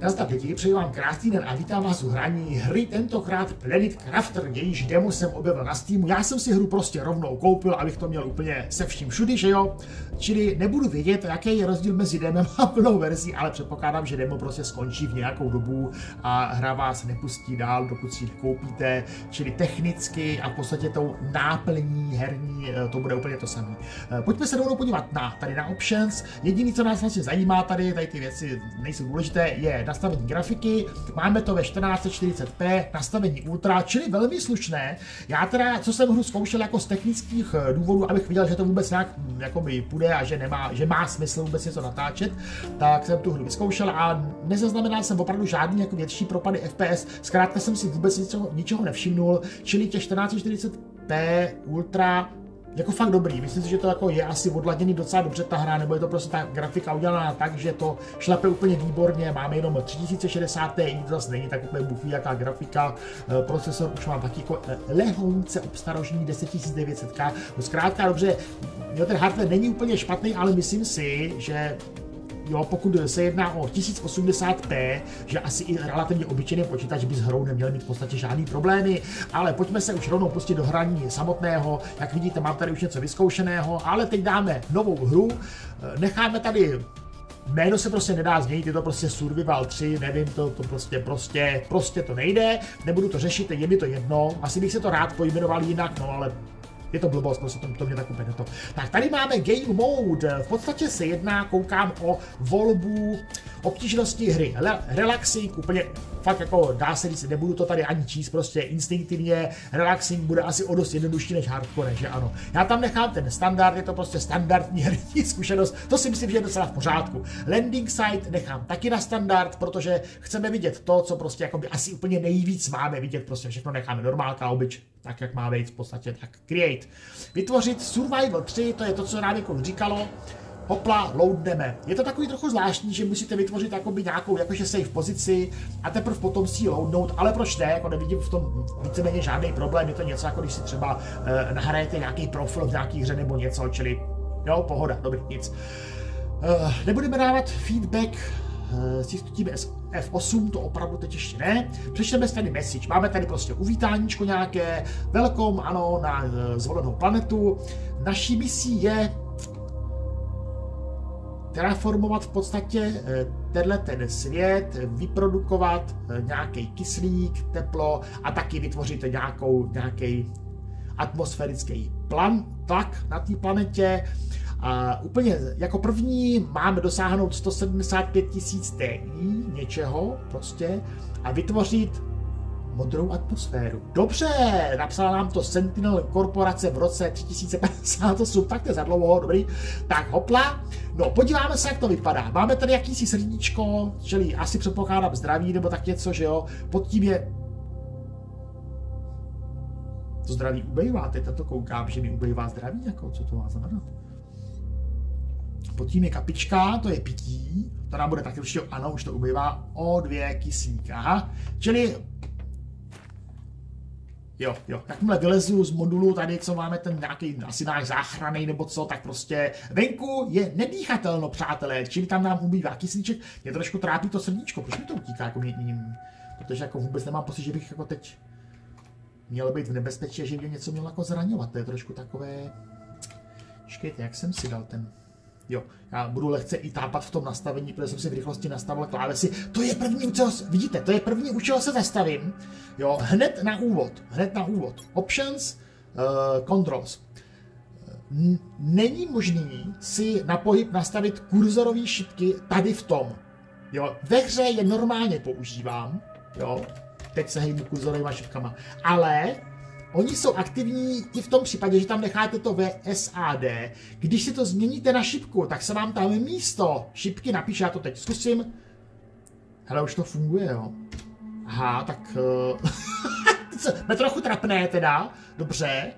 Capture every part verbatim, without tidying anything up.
Nazdar lidi, přeji vám krásný den a vítám vás u hraní hry, tentokrát Planet Crafter, jejíž demo jsem objevil na Steamu. Já jsem si hru prostě rovnou koupil, abych to měl úplně se vším všudy, že jo? Čili nebudu vědět, jaký je rozdíl mezi demem a plnou verzí, ale předpokládám, že demo prostě skončí v nějakou dobu a hra vás nepustí dál, dokud si ji koupíte. Čili technicky a v podstatě tou náplní herní to bude úplně to samé. Pojďme se rovnou podívat na tady na options. Jediné, co nás vlastně zajímá tady, tady ty věci nejsou důležité, je nastavení grafiky. Máme to ve čtrnáct set čtyřicet p, nastavení ultra, čili velmi slušné. Já teda, co jsem hru zkoušel jako z technických důvodů, abych viděl, že to vůbec nějak jakoby půjde a že, nemá, že má smysl vůbec něco natáčet, tak jsem tu hru vyzkoušel a nezaznamenal jsem opravdu žádný jako větší propady F P S. Zkrátka jsem si vůbec ničeho, ničeho nevšimnul, čili těch čtrnáct set čtyřicet p ultra jako fakt dobrý. Myslím si, že to jako je asi odladěný docela dobře ta hra, nebo je to prostě ta grafika udělaná tak, že to šlape úplně výborně. Máme jenom tři tisíce šedesát Ti, to zase není tak úplně bufí jaká grafika. Procesor už mám taky jako lehonce obstarožený deset tisíc devět set K. No zkrátka dobře, jo, ten hardware není úplně špatný, ale myslím si, že jo, pokud se jedná o tisíc osmdesát p, že asi i relativně obyčejný počítač by s hrou neměl mít v podstatě žádný problémy, ale pojďme se už rovnou pustit do hraní samotného. Jak vidíte, mám tady už něco vyzkoušeného, ale teď dáme novou hru, necháme tady jméno se prostě nedá změnit, je to prostě Survival tři, nevím, to, to prostě, prostě, prostě to nejde, nebudu to řešit, je mi to jedno, asi bych se to rád pojmenoval jinak, no ale je to blbost, prostě to, to mě tak úplně to. Tak tady máme Game Mode, v podstatě se jedná, koukám o volbu obtížnosti hry. Relaxing, úplně fakt jako dá se říct, nebudu to tady ani číst, prostě instinktivně, relaxing bude asi o dost jednodušší než hardcore, že ano. Já tam nechám ten standard, je to prostě standardní herní zkušenost, to si myslím, že je docela v pořádku. Landing site nechám taky na standard, protože chceme vidět to, co prostě jakoby asi úplně nejvíc máme vidět, prostě všechno necháme normálka, obyč, tak jak má být v podstatě, tak create. Vytvořit Survival tři, to je to, co nám jako říkalo. Hopla, loadneme. Je to takový trochu zvláštní, že musíte vytvořit jakoby nějakou jakože safe pozici a teprve potom si ji loadnout, ale proč ne, jako nevidím v tom víceméně žádný problém, je to něco jako když si třeba uh, nahrajete nějaký profil v nějaký hře nebo něco, čili jo, pohoda, dobrý, nic. Uh, nebudeme dávat feedback, uh, stisknutíme F osm, to opravdu teď ještě ne. Přečteme si tady message, máme tady prostě uvítáníčko nějaké, welcome, ano, na uh, zvolenou planetu. Naší misí je terraformovat v podstatě tenhle ten svět, vyprodukovat nějaký kyslík, teplo a taky vytvořit nějakou, nějaký atmosférický plan, tlak na té planetě. A úplně jako první máme dosáhnout sto sedmdesát pět tisíc Ti něčeho prostě a vytvořit modrou atmosféru. Dobře, napsala nám to Sentinel korporace v roce tři tisíce padesát osm, tak to je za dlouho, dobrý. Tak hopla, no podíváme se, jak to vypadá. Máme tady jakýsi srdíčko, čili asi předpokládám zdraví nebo tak něco, že jo. Pod tím je to zdraví ubejvá, teď na to koukám, že mi ubejvá zdraví, jako co to má znamenat. Pod tím je kapička, to je pití, to nám bude taky určitě, ano, už to ubejvá o dvě kyslík, aha, čili jo, jo, jakmile vylezu z modulu tady, co máme ten nějaký asi náš záchranný nebo co, tak prostě venku je nedýchatelno, přátelé, čili tam nám ubývá kyslíček, mě trošku trápí to srdíčko, proč mi to utíká jako jedním, protože jako vůbec nemám pocit, že bych jako teď měl být v nebezpečí, že mě něco mělo jako zraňovat, to je trošku takové, počkejte, jak jsem si dal ten, jo, já budu lehce i tápat v tom nastavení, protože jsem si v rychlosti nastavil klávesy. To je první, u čeho, vidíte, to je první, u čeho se zastavím. Jo, hned na úvod, hned na úvod. Options, uh, controls. N není možný si na pohyb nastavit kurzorové šipky tady v tom. Jo, ve hře je normálně používám, jo, teď se hejbu kurzorovýma šipkama, ale oni jsou aktivní i v tom případě, že tam necháte to V S A D. Když si to změníte na šipku, tak se vám tam místo šipky napíše, já to teď zkusím. Hele, už to funguje, jo. Aha, tak uh... mě trochu trapné teda, dobře.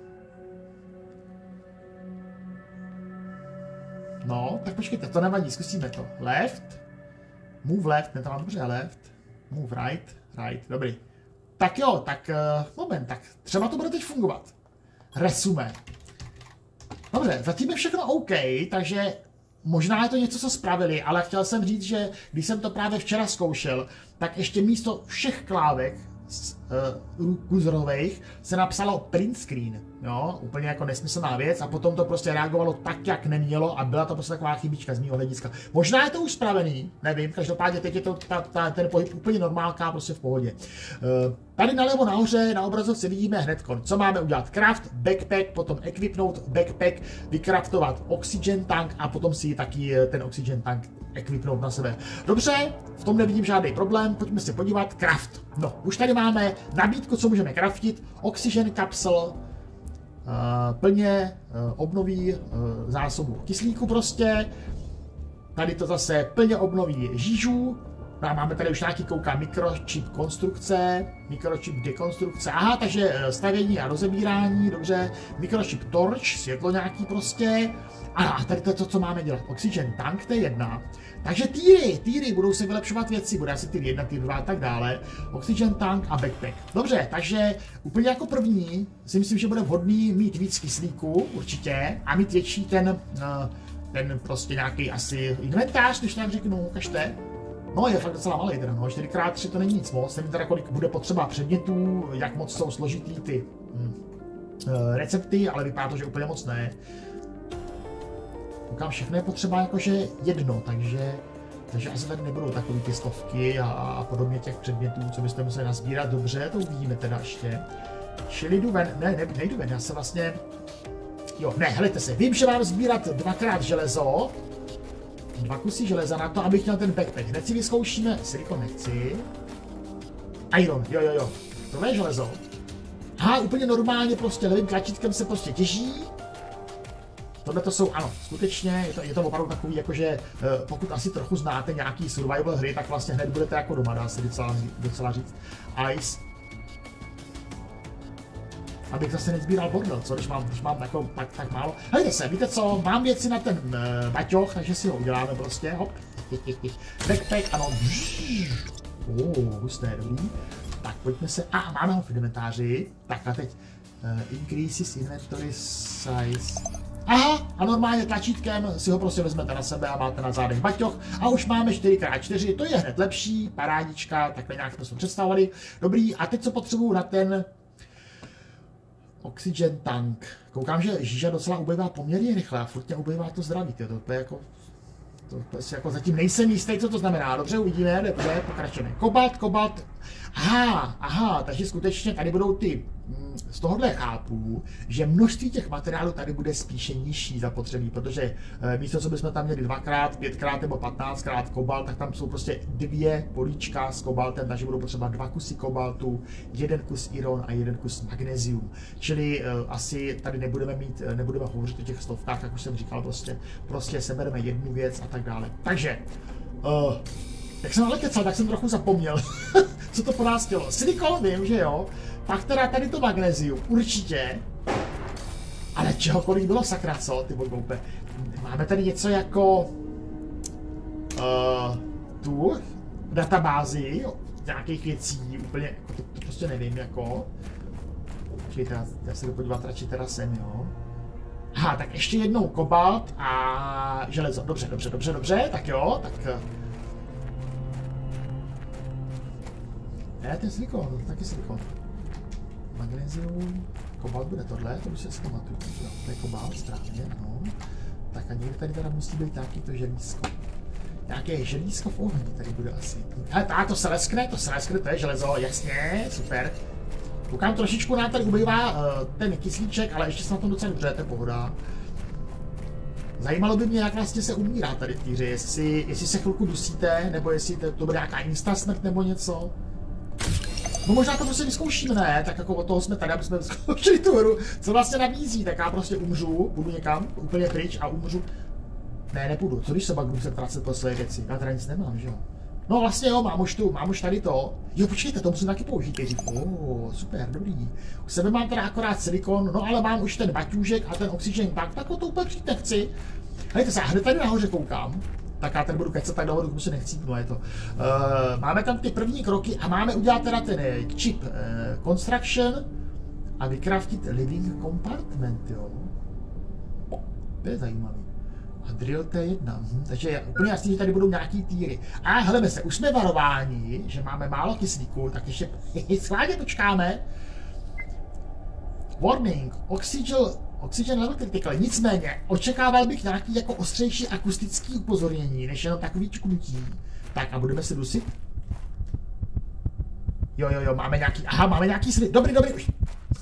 No, tak počkejte, to nevadí, zkusíme to. Left, move left, ne to mám dobře, left, move right, right, dobrý. Tak jo, tak uh, moment, tak třeba to bude teď fungovat. Resume. Dobře, zatím je všechno OK, takže možná je to něco, co spravili, ale chtěl jsem říct, že když jsem to právě včera zkoušel, tak ještě místo všech klávek uh, kuzorových se napsalo print screen, jo, úplně jako nesmyslná věc a potom to prostě reagovalo tak, jak nemělo a byla to prostě taková chybička z mýho hlediska. Možná je to už spravený, nevím, každopádně teď je to ta, ta, ten pohyb úplně normálka, prostě v pohodě. Uh, tady nalevo nahoře na obrazovce vidíme hned, co máme udělat. Craft, backpack, potom equipnout backpack, vykraftovat oxygen tank a potom si taky ten oxygen tank equipnout na sebe. Dobře, v tom nevidím žádný problém, pojďme se podívat. Craft. No, už tady máme nabídku, co můžeme craftit. Oxygen kapsel, Uh, plně uh, obnoví uh, zásobu kyslíku prostě. Tady to zase plně obnoví žížů. No a máme tady už nějaký, koukám, mikročip konstrukce, mikročip dekonstrukce. Aha, takže stavění a rozebírání, dobře. Mikročip torch, světlo nějaký prostě. A tady to je to, co máme dělat. Oxygen tank, to je jedna. Takže týry, týry, budou se vylepšovat věci, bude asi týr jedna, týr dva a tak dále. Oxygen tank a backpack. Dobře, takže úplně jako první si myslím, že bude vhodný mít víc kyslíku, určitě, a mít větší ten, ten prostě nějaký asi inventář, když tak řeknu, ukažte. No, je fakt docela malý teda, no, čtyři krát tři to není nic moc, nevím teda, kolik bude potřeba předmětů, jak moc jsou složitý ty hm, recepty, ale vypadá to, že úplně moc ne. Koukám, všechno je potřeba jakože jedno, takže, takže asi tady nebudou takový ty stovky a, a podobně těch předmětů, co byste museli nazbírat. Dobře, to uvidíme teda ještě. Čili jdu ven, ne, ne, nejdu ven, já se vlastně, jo, ne, helejte se, vím, že mám sbírat dvakrát železo, dva kusy železa na to, abych měl ten backpack. Hned si vyzkoušíme, silikon nechci, iron, jo, jo, jo, tohle je železo. Aha, úplně normálně prostě levým tlačítkem se prostě těží. Tohle to jsou, ano, skutečně, je to, je to opravdu takový, jakože pokud asi trochu znáte nějaký survival hry, tak vlastně hned budete jako doma, dá se docela, docela říct. Ice. Abych zase nezbíral bordel, co, když mám, když mám jako, tak, tak málo. Hejte se, víte co, mám věci na ten uh, baťoch, takže si ho uděláme prostě, hop. Backpack, ano. Oh, husté, dobrý. Tak pojďme se, a máme ho v inventáři. Tak a teď uh, increases inventory size. Aha, a normálně tlačítkem si ho prostě vezmete na sebe a máte na zádech baťoch. A už máme čtyři krát čtyři, to je hned lepší, parádička, takhle nějak jsme se představovali. Dobrý, a teď co potřebuju na ten oxygen tank. Koukám, že žíža docela ubývá poměrně rychle a furt mě ubývá to zdraví, to, to je jako... To, to si jako zatím nejsem jistý, co to znamená. Dobře, uvidíme, dobře, pokračujeme. Kobalt, kobalt. Aha, aha, takže skutečně tady budou ty, z tohohle chápu, že množství těch materiálů tady bude spíše nižší zapotřebí, protože místo, co bychom tam měli dvakrát, pětkrát nebo patnáctkrát kobalt, tak tam jsou prostě dvě políčka s kobaltem, takže budou potřeba dva kusy kobaltu, jeden kus iron a jeden kus magnézium. Čili uh, asi tady nebudeme mít, nebudeme hovořit o těch stovkách, jak už jsem říkal, prostě, prostě sebereme jednu věc a tak dále. Takže, uh, jak jsem ale kecal, tak jsem trochu zapomněl, co to po nás chtělo. Silikon vím, že jo, pak teda tady to magnézium, určitě, ale čehokoliv bylo sakra, co, ty bojboupe. Máme tady něco jako uh, tu databázi nějakých věcí, úplně, to, to prostě nevím, jako. Čili já se jdu podívat radši teda sem, jo. Aha, tak ještě jednou kobalt a železo. Dobře, dobře, dobře, dobře, tak jo, tak... Ne, ten silikon, taky silikon. Magnézium, kobalt bude tohle, to už se zpamatuju, to je kobalt, správně, no. Tak a někde tady teda musí být nějaký to želízko. Nějaké želízko v ohni tady bude asi. Hele, tá, to se leskne, to se leskne, to je železo, jasně, super. Koukám, trošičku nám tady ubývá uh, ten kyslíček, ale ještě se na tom docela dobře, to je pohoda. Zajímalo by mě, jak vlastně se umírá tady v týře, jestli, jestli se chvilku dusíte, nebo jestli to, to bude nějaká instasmrt nebo něco. No možná to prostě vyzkoušíme, ne? Tak jako od toho jsme tady, aby jsme vyzkoušeli tu hru, co vlastně nabízí, tak já prostě umřu, půjdu někam, úplně pryč a umřu. Ne, nepůjdu, co když se pak budu se tracet po své věci, já teda nic nemám, že jo? No vlastně jo, mám už tu, mám už tady to. Jo, počkejte, to musím taky použít, nejdřív. Oh, super, dobrý. U sebe mám teda akorát silikon, no ale mám už ten baťůžek a ten oxygen tank, tak to úplně přijít nechci. Hejte se, hned tady nahoře koukám. Tak já tady budu kecat tak dlouho, dokud se nechci, no je to. Uh, máme tam ty první kroky a máme udělat teda ten chip uh, construction a vykraftit living compartment, jo. To je zajímavý. A drill T jedna, hm. Takže je úplně jasný, že tady budou nějaký týry. A heleme se, už jsme varováni, že máme málo kyslíku, tak ještě schválně počkáme. Warning, oxygen, oxygen level critical. Nicméně, očekával bych nějaký jako ostřejší akustický upozornění, než jenom takový čknutí. Tak a budeme se dusit. Jo, jo, jo, máme nějaký, aha, máme nějaký svět. Dobrý, dobrý, už.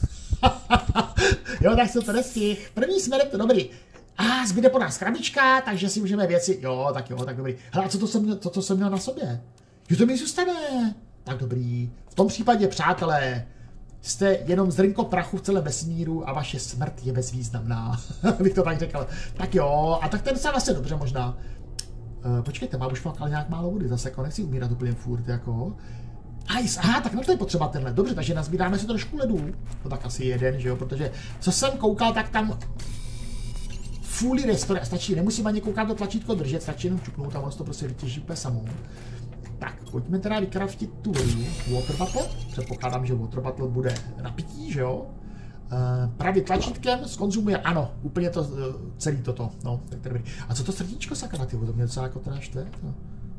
Jo, tak jsem to nestihl. První směrem to dobrý. A ah, zbyde po nás krabička, takže si můžeme věci, jo, tak jo, tak dobrý. Hele, a co to jsem měl, co to jsem měl na sobě? Jo, to mi zůstane. Tak dobrý. V tom případě, přátelé, jste jenom zrnko prachu v celém vesmíru a vaše smrt je bezvýznamná. Bych to tak řekl. Tak jo, a tak ten se vlastně dobře možná. Uh, počkejte, mám už fakt ale nějak málo vody, zase jako nechci umírat úplně furt, jako. Ice, aha, tak na to je potřeba tenhle. Dobře, takže nazbíráme si trošku ledů. No tak asi jeden, že jo, protože co jsem koukal, tak tam fully restore, stačí, nemusím ani koukat to tlačítko držet, stačí jenom čuknout a ono to prostě vytěží úplně samou. Tak, pojďme teda vykraftit tu vodu. Water bottle, předpokládám, že water bottle bude na pití, že jo. Uh, právě tlačítkem skonzumuje, ano, úplně to, uh, celý toto, no, tak to dobrý. A co to srdíčko sakra, ty, to mě docela jako teda štve, to.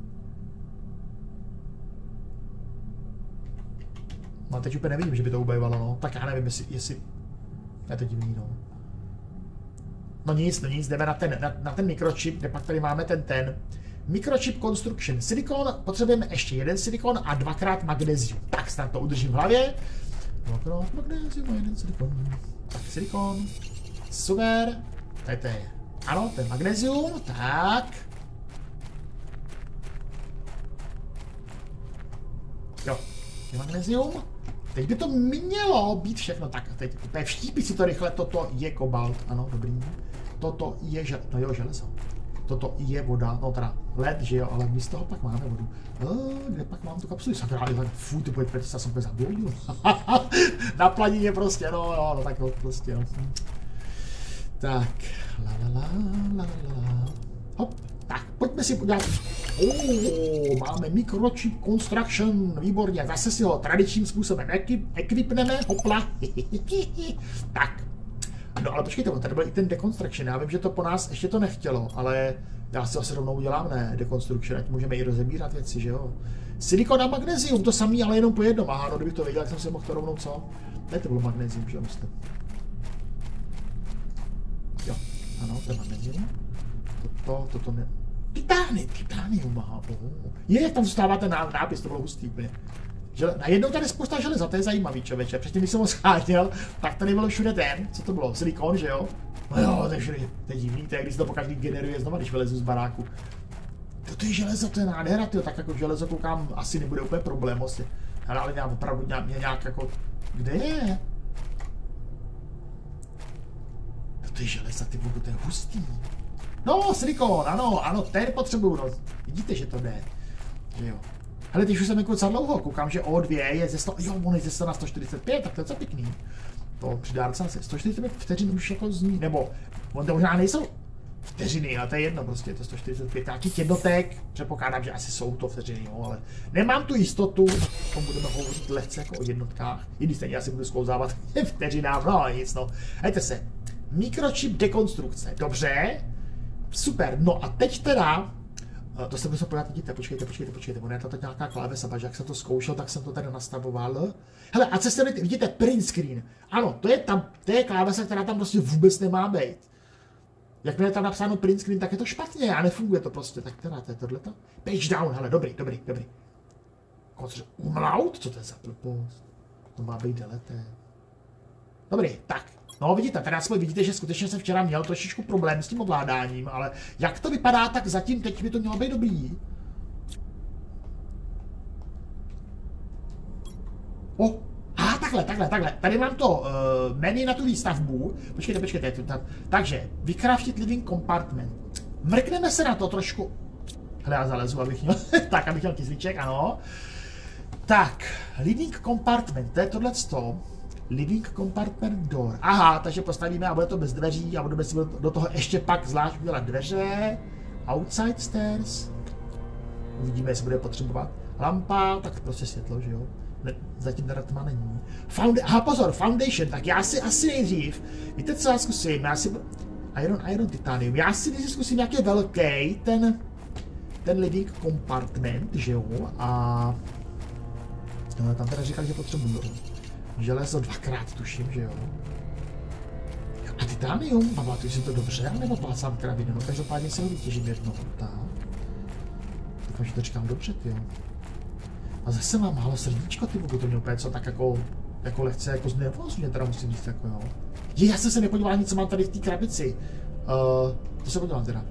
No teď úplně nevidím, že by to ubejvalo, no, tak já nevím, jestli, jestli, je to divný, no. No nic, no nic, jdeme na ten, na, na ten mikročip, kde pak tady máme ten ten. Microchip Construction. Silikon, potřebujeme ještě jeden silikon a dvakrát magnézium. Tak snad to udržím v hlavě. Dvakrát magnézium a jeden silikon. Tak silikon. Super. Tady to je. Ano, ten magnézium. Tak. Jo, je magnézium. Teď by to mělo být všechno. Tak, teď úplně vštípit si to rychle. Toto je kobalt. Ano, dobrý. Toto je žel... no jo, železo. Toto je voda, no teda led, že jo, ale místo toho pak máme vodu. Uh, kde pak mám tu kapsuli? Sakra, ale fuj, ty pojď, se jsem úplně zabludil. Na planině prostě, no jo, no tak no, prostě, no. Tak, la la la, la la hop, tak, pojďme si podívat. Oh, máme Microchip Construction, výborně, zase si ho tradičním způsobem ekvipneme, hopla. Tak. No ale počkejte, tady byl i ten deconstruction, já vím, že to po nás ještě to nechtělo, ale já si asi rovnou udělám, ne, deconstruction, ať můžeme i rozebírat věci, že jo. Silikon a magnézium, to samý, ale jenom po jednom, aha, no kdybych to věděl, jak jsem si mohl to rovnou, co? Ne, to bylo magnézium, že jo, myslím. Jo, ano, to je magnézium. Toto, toto ne... Titány, titánium, aha, oh. Je, tam zůstává ten nápis, to bylo hustý úplně. Žele... Najednou tady spousta železa, to je zajímavý, člověče. Předtím, když jsem ho scháněl, tak tady bylo všude ten, co to bylo, silikon, že jo? No jo, to je všude, to je divný, to je, když se to pokaždý generuje znova, když vylezu z baráku. To je železo, to je nádhera, tyjo, tak jako železo koukám, asi nebude úplně problém, asi. Ale, ale nějak opravdu nějak, mě nějak jako, kde je? To je železo, ty vodu, to je hustý. No, silikon, ano, ano, ten potřebuju, no. Vidíte, že to jde, že jo. Hele, když už jsem jako docela dlouho, koukám, že O dva je ze sto, jo, on je ze sto na sto čtyřicet pět, tak to je co pěkný. To přidá docela se, sto čtyřicet pět vteřin už jako zní, nebo, on to možná nejsou vteřiny, ale to je jedno prostě, to je sto čtyřicet pět, nějakých jednotek, předpokládám, že asi jsou to vteřiny, jo, ale nemám tu jistotu, o tom budeme hovořit lehce jako o jednotkách, i když stejně asi budu sklouzávat vteřinám, no ale nic, no. Hejte se, mikročip dekonstrukce, dobře, super, no a teď teda, to se musím podívat, vidíte, počkejte, počkejte, počkejte, ono je to teď nějaká klávesa, protože jak jsem to zkoušel, tak jsem to tady nastavoval. Hele, a co se vidíte, print screen, ano, to je tam, to je klávesa, která tam prostě vůbec nemá být. Jakmile je tam napsáno print screen, tak je to špatně a nefunguje to prostě, tak teda to je tohleto. Page down, hele, dobrý, dobrý, dobrý. Umlaut, co to je za blbost? To má být delete. Dobrý, tak. No vidíte, tady aspoň vidíte, že skutečně jsem včera měl trošičku problém s tím ovládáním, ale jak to vypadá, tak zatím teď by to mělo být dobrý. O, a takhle, takhle, takhle, tady mám to uh, menu na tu výstavbu, počkejte, počkejte, tu, ta, takže, vykraftit living compartment, mrkneme se na to trošku, hele, já zalezu, abych měl, tak, abych měl kyslíček, ano, tak, living compartment, to je tohleto. Living compartment door. Aha, takže postavíme a bude to bez dveří a budeme si do toho ještě pak zvlášť udělat dveře. Outside stairs. Uvidíme, jestli bude potřebovat. Lampa, tak prostě světlo, že jo? Ne, zatím teda tma není. Found aha, pozor, foundation, tak já si asi nejdřív, víte co, já zkusím, já si, Iron, Iron, Titanium. Já si když zkusím, jak je velký ten, ten living compartment, že jo, a no, tam teda říkali, že potřebuju železo dvakrát, tuším, že jo. A Titanium, pamatuju si to dobře, nebo plácám kraviny, no každopádně se ho vytěžím jednou, tak. Doufám, že to říkám dobře, ty jo. A zase mám málo srdíčko, ty to mě úplně co tak jako, jako lehce, jako znervózně teda musím říct, jako jo. Je, já jsem se nepodíval nic, co mám tady v té krabici. Uh, to se podívám teda.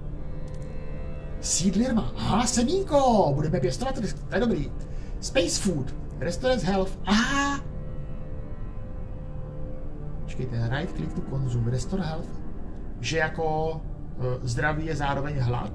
Sídlirma, aha, semínko, budeme pěstovat, to je dobrý. Space food, restaurant health, aha. Počkejte, right click to consume, restore health. Že jako uh, zdraví je zároveň hlad.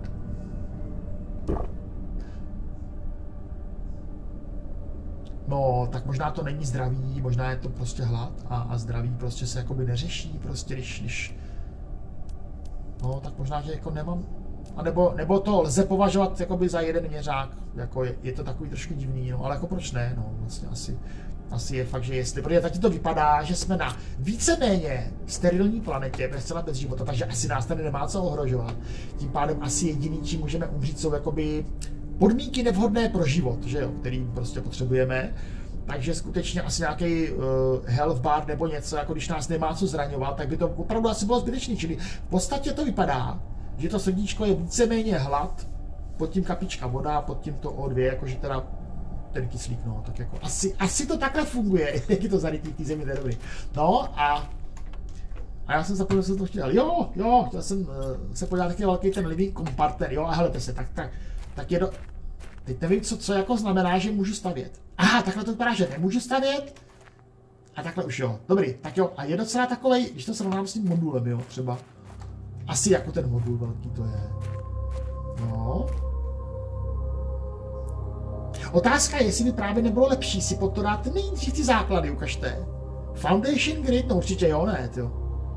No, tak možná to není zdraví, možná je to prostě hlad a, a zdraví prostě se jakoby neřeší, prostě když, když... No, tak možná, že jako nemám... A nebo, nebo to lze považovat jakoby za jeden měřák, jako je, je to takový trošku divný, no, ale jako proč ne, no, vlastně asi... Asi je fakt, že jestli, protože taky to vypadá, že jsme na víceméně sterilní planetě, zcela bez života, takže asi nás tady nemá co ohrožovat. Tím pádem asi jediný, čím můžeme umřít, jsou jakoby podmínky nevhodné pro život, že jo, který prostě potřebujeme. Takže skutečně asi nějaký uh, health bar nebo něco, jako když nás nemá co zraňovat, tak by to opravdu asi bylo zbytečný. Čili v podstatě to vypadá, že to srdíčko je víceméně hlad, pod tím kapička voda, pod tím to O dva, jakože teda ten kyslík, no, tak jako asi, asi to takhle funguje, jak je to zarytý v té zemi, to je dobrý. No a a já jsem zapomněl, že jsem to chtěl, jo, jo, chtěl jsem uh, se podívat taky velký ten living compartment, jo, a helejte se, tak, tak, tak je do, teď nevím, co, co jako znamená, že můžu stavět. Aha, takhle to vypadá, že nemůžu stavět, a takhle už jo, dobrý, tak jo, a je docela takovej, když to srovnám s tím modulem, jo, třeba, asi jako ten modul velký to je, no. Otázka je, jestli by právě nebylo lepší si pod to dát nejdřív ty základy, ukažte. Foundation grid, no určitě jo, ne, jo.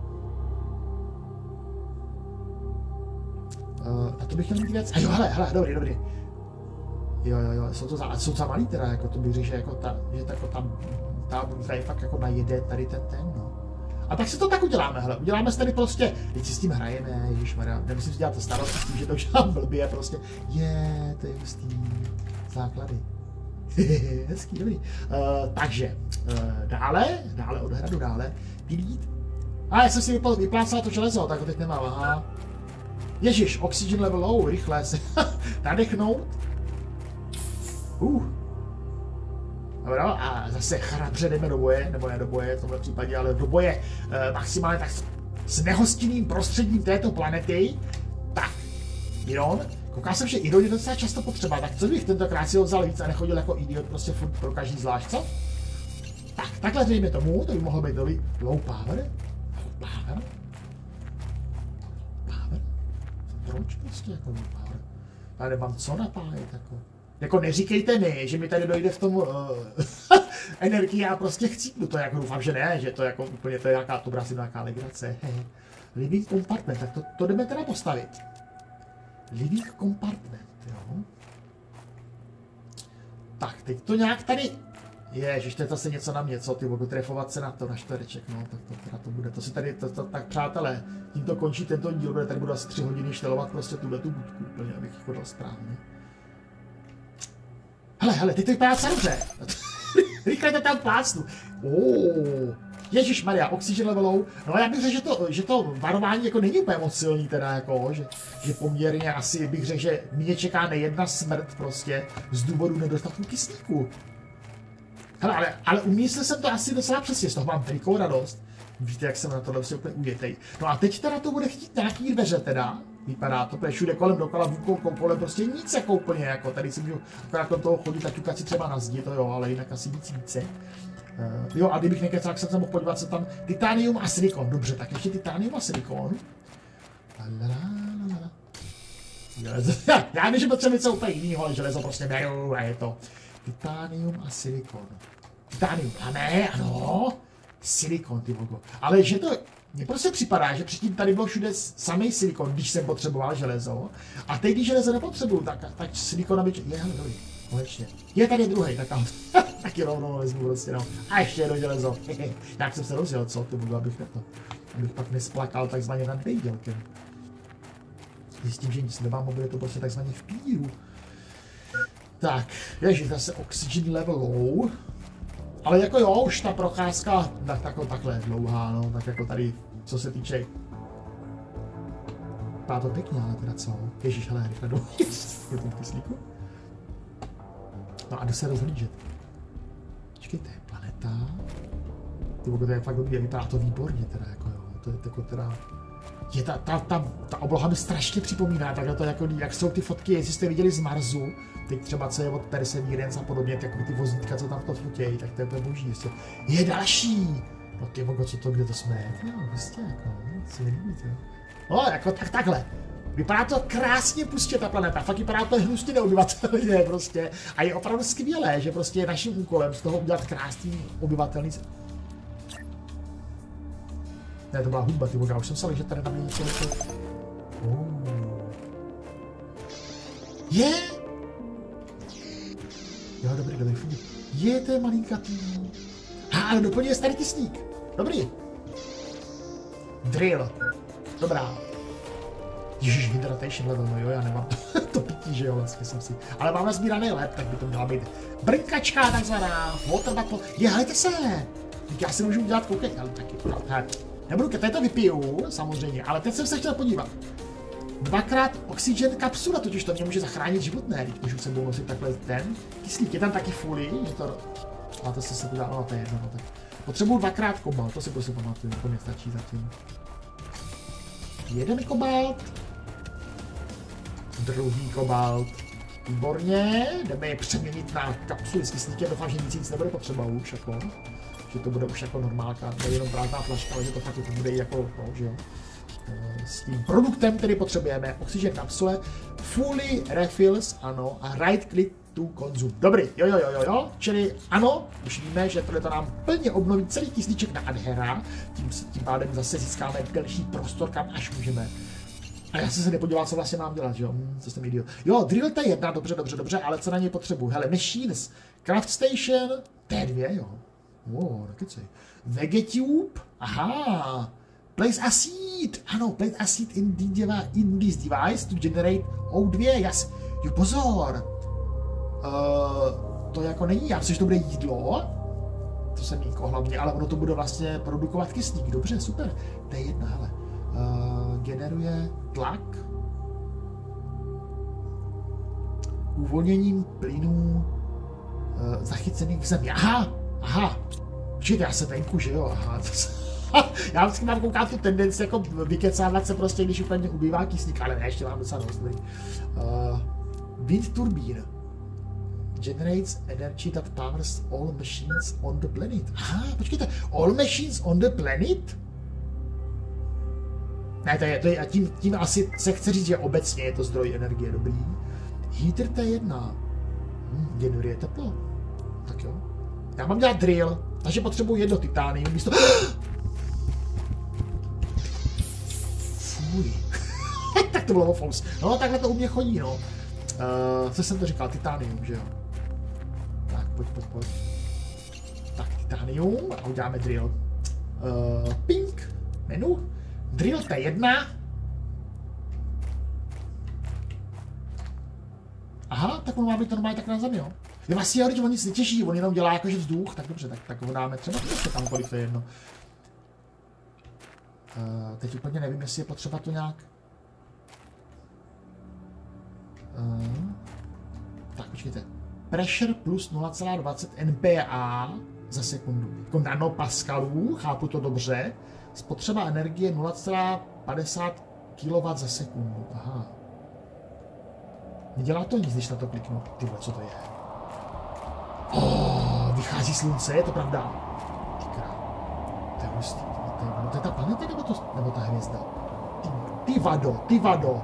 Uh, a to bych chtěl mít věc. A jo, hele, hele, dobrý, dobrý. Jo, jo, jo, jsou to za, jsou za malý teda, jako to bych řekl, že jako ta, že ta, jako tam, ta tady fakt jako najede tady ten ten, no. A tak si to tak uděláme, hele, uděláme si tady prostě, teď si s tím hrajeme, ježišmarja, nemusím si dělat to starost s tím, že to udělám blbě, prostě, je, to je hustý. Základy. Hezký, dobrý. Uh, takže, uh, dále, dále od hradu, dále. Delete. A já jsem si vypl, vyplácal to železo, tak ho teď nemám, aha. Ježiš, oxygen level low, rychle se nadechnout. Uh. Dobro, a zase chrabře jdeme do boje, nebo ne do boje v tomhle případě, ale do boje uh, maximálně tak s nehostinným prostředím této planety. Tak, Iron. Koukal jsem, že Iron je docela často potřeba, tak co bych tentokrát si ho vzal víc a nechodil jako idiot prostě furt pro každý zvlášť, co? Tak, takhle dejme tomu, to by mohlo být nový low power. Low power? Power? Proč prostě jako low power? Já nemám co napájet, jako. Jako neříkejte mi, že mi tady dojde v tom uh, energii a prostě chcípnu to, jako doufám, že ne, že to jako úplně to je nějaká, to brásím nějaká legrace. Living compartment, tak to, to jdeme teda postavit. Living compartment, jo. Tak, teď to nějak tady... Ježiš, to je zase něco na mě, co ty budu trefovat se na to, na čtvereček, no, tak to teda to bude, to si tady, to, to, tak přátelé, tímto končí tento díl, protože tady budu asi tři hodiny štelovat prostě tuhle tu buďku úplně, abych ji dal správně. Hele, hele, teď to vypadá docela dobře. Rychle to tam plácnu. Oh. Ježišmarja, oxygen levelou. No já bych řekl, že to, že to varování jako není úplně moc silný teda jako, že, že poměrně asi bych řekl, že mě čeká nejedna smrt prostě z důvodu nedostatku kyslíku. Hele, ale, ale umyslel jsem to asi docela přesně, z toho mám velikou radost. Víte, jak jsem na tohle vlastně úplně ujetej. No a teď teda to bude chtít nějaký dveře teda. Vypadá to, protože všude kolem dokola, vůkou kolem prostě nic jako úplně jako. Tady si můžu akorát kolem toho chodit a ťukat si třeba na zdi, to jo, ale jinak asi víc více. Uh, jo, a kdybych nekecal, tak jsem se mohl podívat, co tam titanium a silikon. Dobře, tak ještě titanium a silikon. Železo. Já vím, že potřebuji něco úplně jiného, ale železo prostě beru a je to. Titanium a silikon. Titanium, a ne, ano. Silikon, ty vogo. Ale že to, mně prostě připadá, že předtím tady bylo všude samý silikon, když jsem potřeboval železo. A teď, když železo nepotřebuju, tak, tak silikon aby... Je, hele, dobrý, konečně. Je tady druhý, tak Taky rovnou vezmu prostě, no. A ještě jedno železo. Jak jsem se rozjel, co? To budu, abych to, abych pak nesplakal takzvaně nad nejdělkem. Zjistím, že nic nemám, bude to prostě takzvaně v píru. Tak, ježiš, zase oxygen level low. Ale jako jo, už ta procházka tak, tak, takhle dlouhá, no, tak jako tady, co se týče. Vypadá to pěkně, ale teda co? Ježiš, hele, rychle dolů. Je to v kyslíku. No a jdu se rozhlížet. Počkej, to je planeta. Ty vůbec, to je fakt dobrý, vypadá to výborně teda, jako jo, to je jako teda... Je ta, ta, ta, ta obloha mi strašně připomíná, takhle to jako, jak jsou ty fotky, jestli jste viděli z Marsu, teď třeba co je od Perseverance a podobně, jako ty vozítka, co tam to fotějí, tak to je to boží, ještě. Je další! No ty vogo, co to, kde to jsme? No, prostě jako, si nelíbí, jo. No, jako tak takhle. Vypadá to krásně pustě ta planeta, fakt vypadá to hnusně neobyvatelně prostě. A je opravdu skvělé, že prostě je naším úkolem z toho udělat krásný obyvatelný. Ne, to byla hudba, ty voga, už jsem se že tady tam je něco něco. Oh. Je! Jo, dobrý, dobrý, funguje. Je, to je malinkatý. A, ale doplňuje starý kyslík. Dobrý. Drill. Dobrá. Ježiš, hydratation level, no jo, já nemám to pití, že jo, vlastně jsem si. Ale mám nazbíraný lep, tak by to měla být brnkačka takzvaná, water bottle. Je, hejte se! Já si můžu udělat, koukej, ale taky, hele. Nebudu, teď to vypiju, samozřejmě, ale teď jsem se chtěl podívat. Dvakrát oxygen kapsula, totiž to mě může zachránit život, ne? Když můžu sebou nosit takhle ten kyslík, je tam taky fully, je to... A to se se podívá, no to je jedno, no tak. Potřebuju dvakrát kobalt, to si prostě pamatuju, to mě stačí zatím. Jeden kobalt. Druhý kobalt. Výborně, jdeme je přeměnit na kapsuly s kyslíkem, doufám, že nic nic nebude potřeba už, jako. Že to bude už jako normálka, ne jenom prázdná flaška, ale že to fakt to bude jako, no, že jo. S tím produktem, který potřebujeme, oxygen kapsule, fully refills, ano, a right click to consume. Dobrý, jo, jo, jo, jo, jo, čili ano, už víme, že tohle to nám plně obnoví celý kyslíček na adhera, tím, tím pádem zase získáme delší prostor, kam až můžeme. A já jsem se nepodíval, co vlastně mám dělat, jo, hm, co jsem idiot. Jo, drill T jedna, dobře, dobře, dobře, ale co na něj potřebuji? Hele, machines, craft station, T dva, jo. Wow, nekecej. Vegetube, aha. Place a seed, ano, place a seed in, in this device to generate O dva, jas. Jo, pozor. Uh, to jako není, já myslím, že to bude jídlo. To jsem jako hlavně, ale ono to bude vlastně produkovat kyslík, dobře, super. To je jedna, hele. Uh, generuje tlak. Uvolněním plynů uh, zachycených v zemi. Aha, aha. Počkejte, já jsem venku, že jo, aha. Já vždycky mám koukat tu tendenci jako vykecávat se prostě, když úplně ubývá kyslík, ale ne, ještě mám docela dost. Uh, wind turbine. Generates energy that powers all machines on the planet. Aha, počkejte, all machines on the planet? Ne, to je, to je, a tím, tím asi se chce říct, že obecně je to zdroj energie, dobrý. Heater T jedna. Hmm, generuje teplo. Tak jo. Já mám dělat drill, takže potřebuji jedno titánium místo... Fuj. Tak to bylo false. No, takhle to u mě chodí, no. Uh, co jsem to říkal? Titánium, že jo? Tak, pojď, pojď, pojď. Tak, titánium a uděláme drill. Uh, pink. Menu. Drill T jedna. Aha, tak on má být normálně tak na zemi, jo? Je vlastně, když on nic netěží, on jenom dělá jakože vzduch, tak dobře, tak, tak ho dáme třeba ještě tam, kolik to je jedno. Uh, teď úplně nevím, jestli je potřeba to nějak... Uh, tak, počkejte. Pressure plus nula celá dvacet N P A za sekundu. Jako nanopaskalů, chápu to dobře. Spotřeba energie nula celá padesát kilowattů za sekundu. Aha. Nedělá to nic, když na to kliknu. Tyhle, co to je? Oh, vychází slunce, je to pravda? Ty král. To je hustý. To je, no to je ta planeta nebo, to, nebo ta hvězda? Ty, ty vado, ty vado.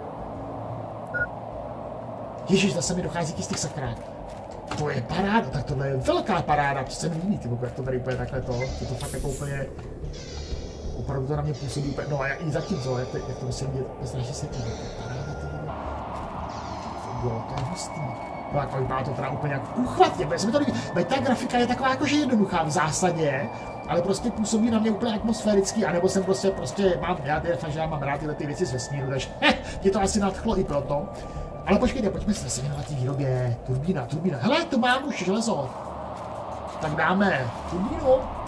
Ježiš, zase mi dochází kyslík sakra. To je paráda, tak tohle je velká paráda, to se mi líbí, ty boku, jak to tady úplně takhle to, to, to fakt jako úplně, opravdu to na mě působí úplně, no a i zatím co, jak to, jak to musím být, to strašně se líbí, to je paráda, ty vole. Jo, to je hustý. No jako vypadá to teda úplně jako uchvatně, protože se mi to líbí. Ta grafika je taková jakože jednoduchá v zásadě, ale prostě působí na mě úplně atmosféricky, anebo jsem prostě, prostě mám, já, fakt, že já mám rád tyhle ty věci z vesmíru, takže mě to asi nadchlo i proto. Ale počkejte, pojďme se věnovat té výrobě. Turbína, turbína. Hele, to mám už železo. Tak dáme turbínu.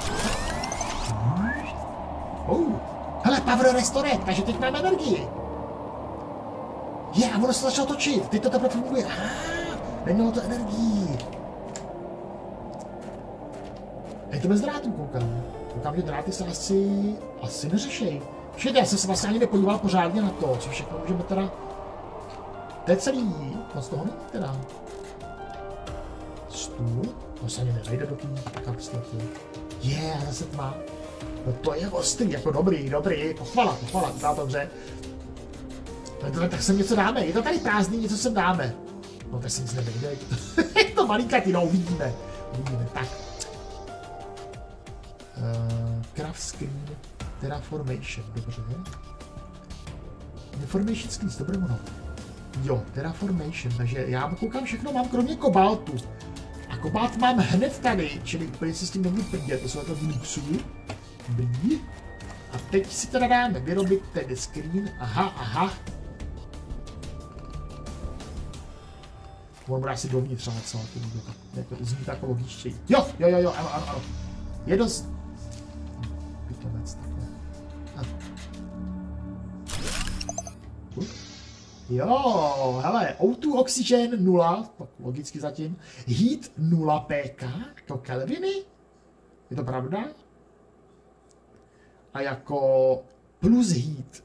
Oh. Hele, power restore, takže teď máme energii. Je, a ono se začalo točit. Teď to teprve funguje. Ah, nemělo to energii. Je to bez drátů, koukám. Koukám, že dráty se asi, asi neřešej. Všude, já jsem se vlastně ani nepodíval pořádně na to, co všechno můžeme teda... To je celý, moc toho není teda. Stůl? To se ani nevejde do té kapsleky. Je, yeah, zase tma. No to je ostrý, jako dobrý, dobrý, pochvala, pochvala, to je dobře. No, tak sem něco dáme, je to tady prázdný, něco sem dáme. No tak se nic nevejde, je to malinkatý, no uvidíme. Uvidíme, tak. Uh, craft screen, terraformation, dobře. Information screen, to bude ono. Jo, terraformation, takže já koukám, všechno mám kromě kobaltu. A kobalt mám hned tady, čili úplně si s tím nebudu prdět, to jsou jako v luxu. Blí. A teď si teda dáme vyrobit ten screen, aha, aha. On bude asi dovnitř, ale co, to bude jako, zní tak logičtěji. Jo, jo, jo, jo, ano, ano, ano. Je dost... Pitomec, takhle. Uh. Jo, hele, O dva oxygen nula, tak logicky zatím, heat nula pé ká, to kelviny, je to pravda? A jako plus heat.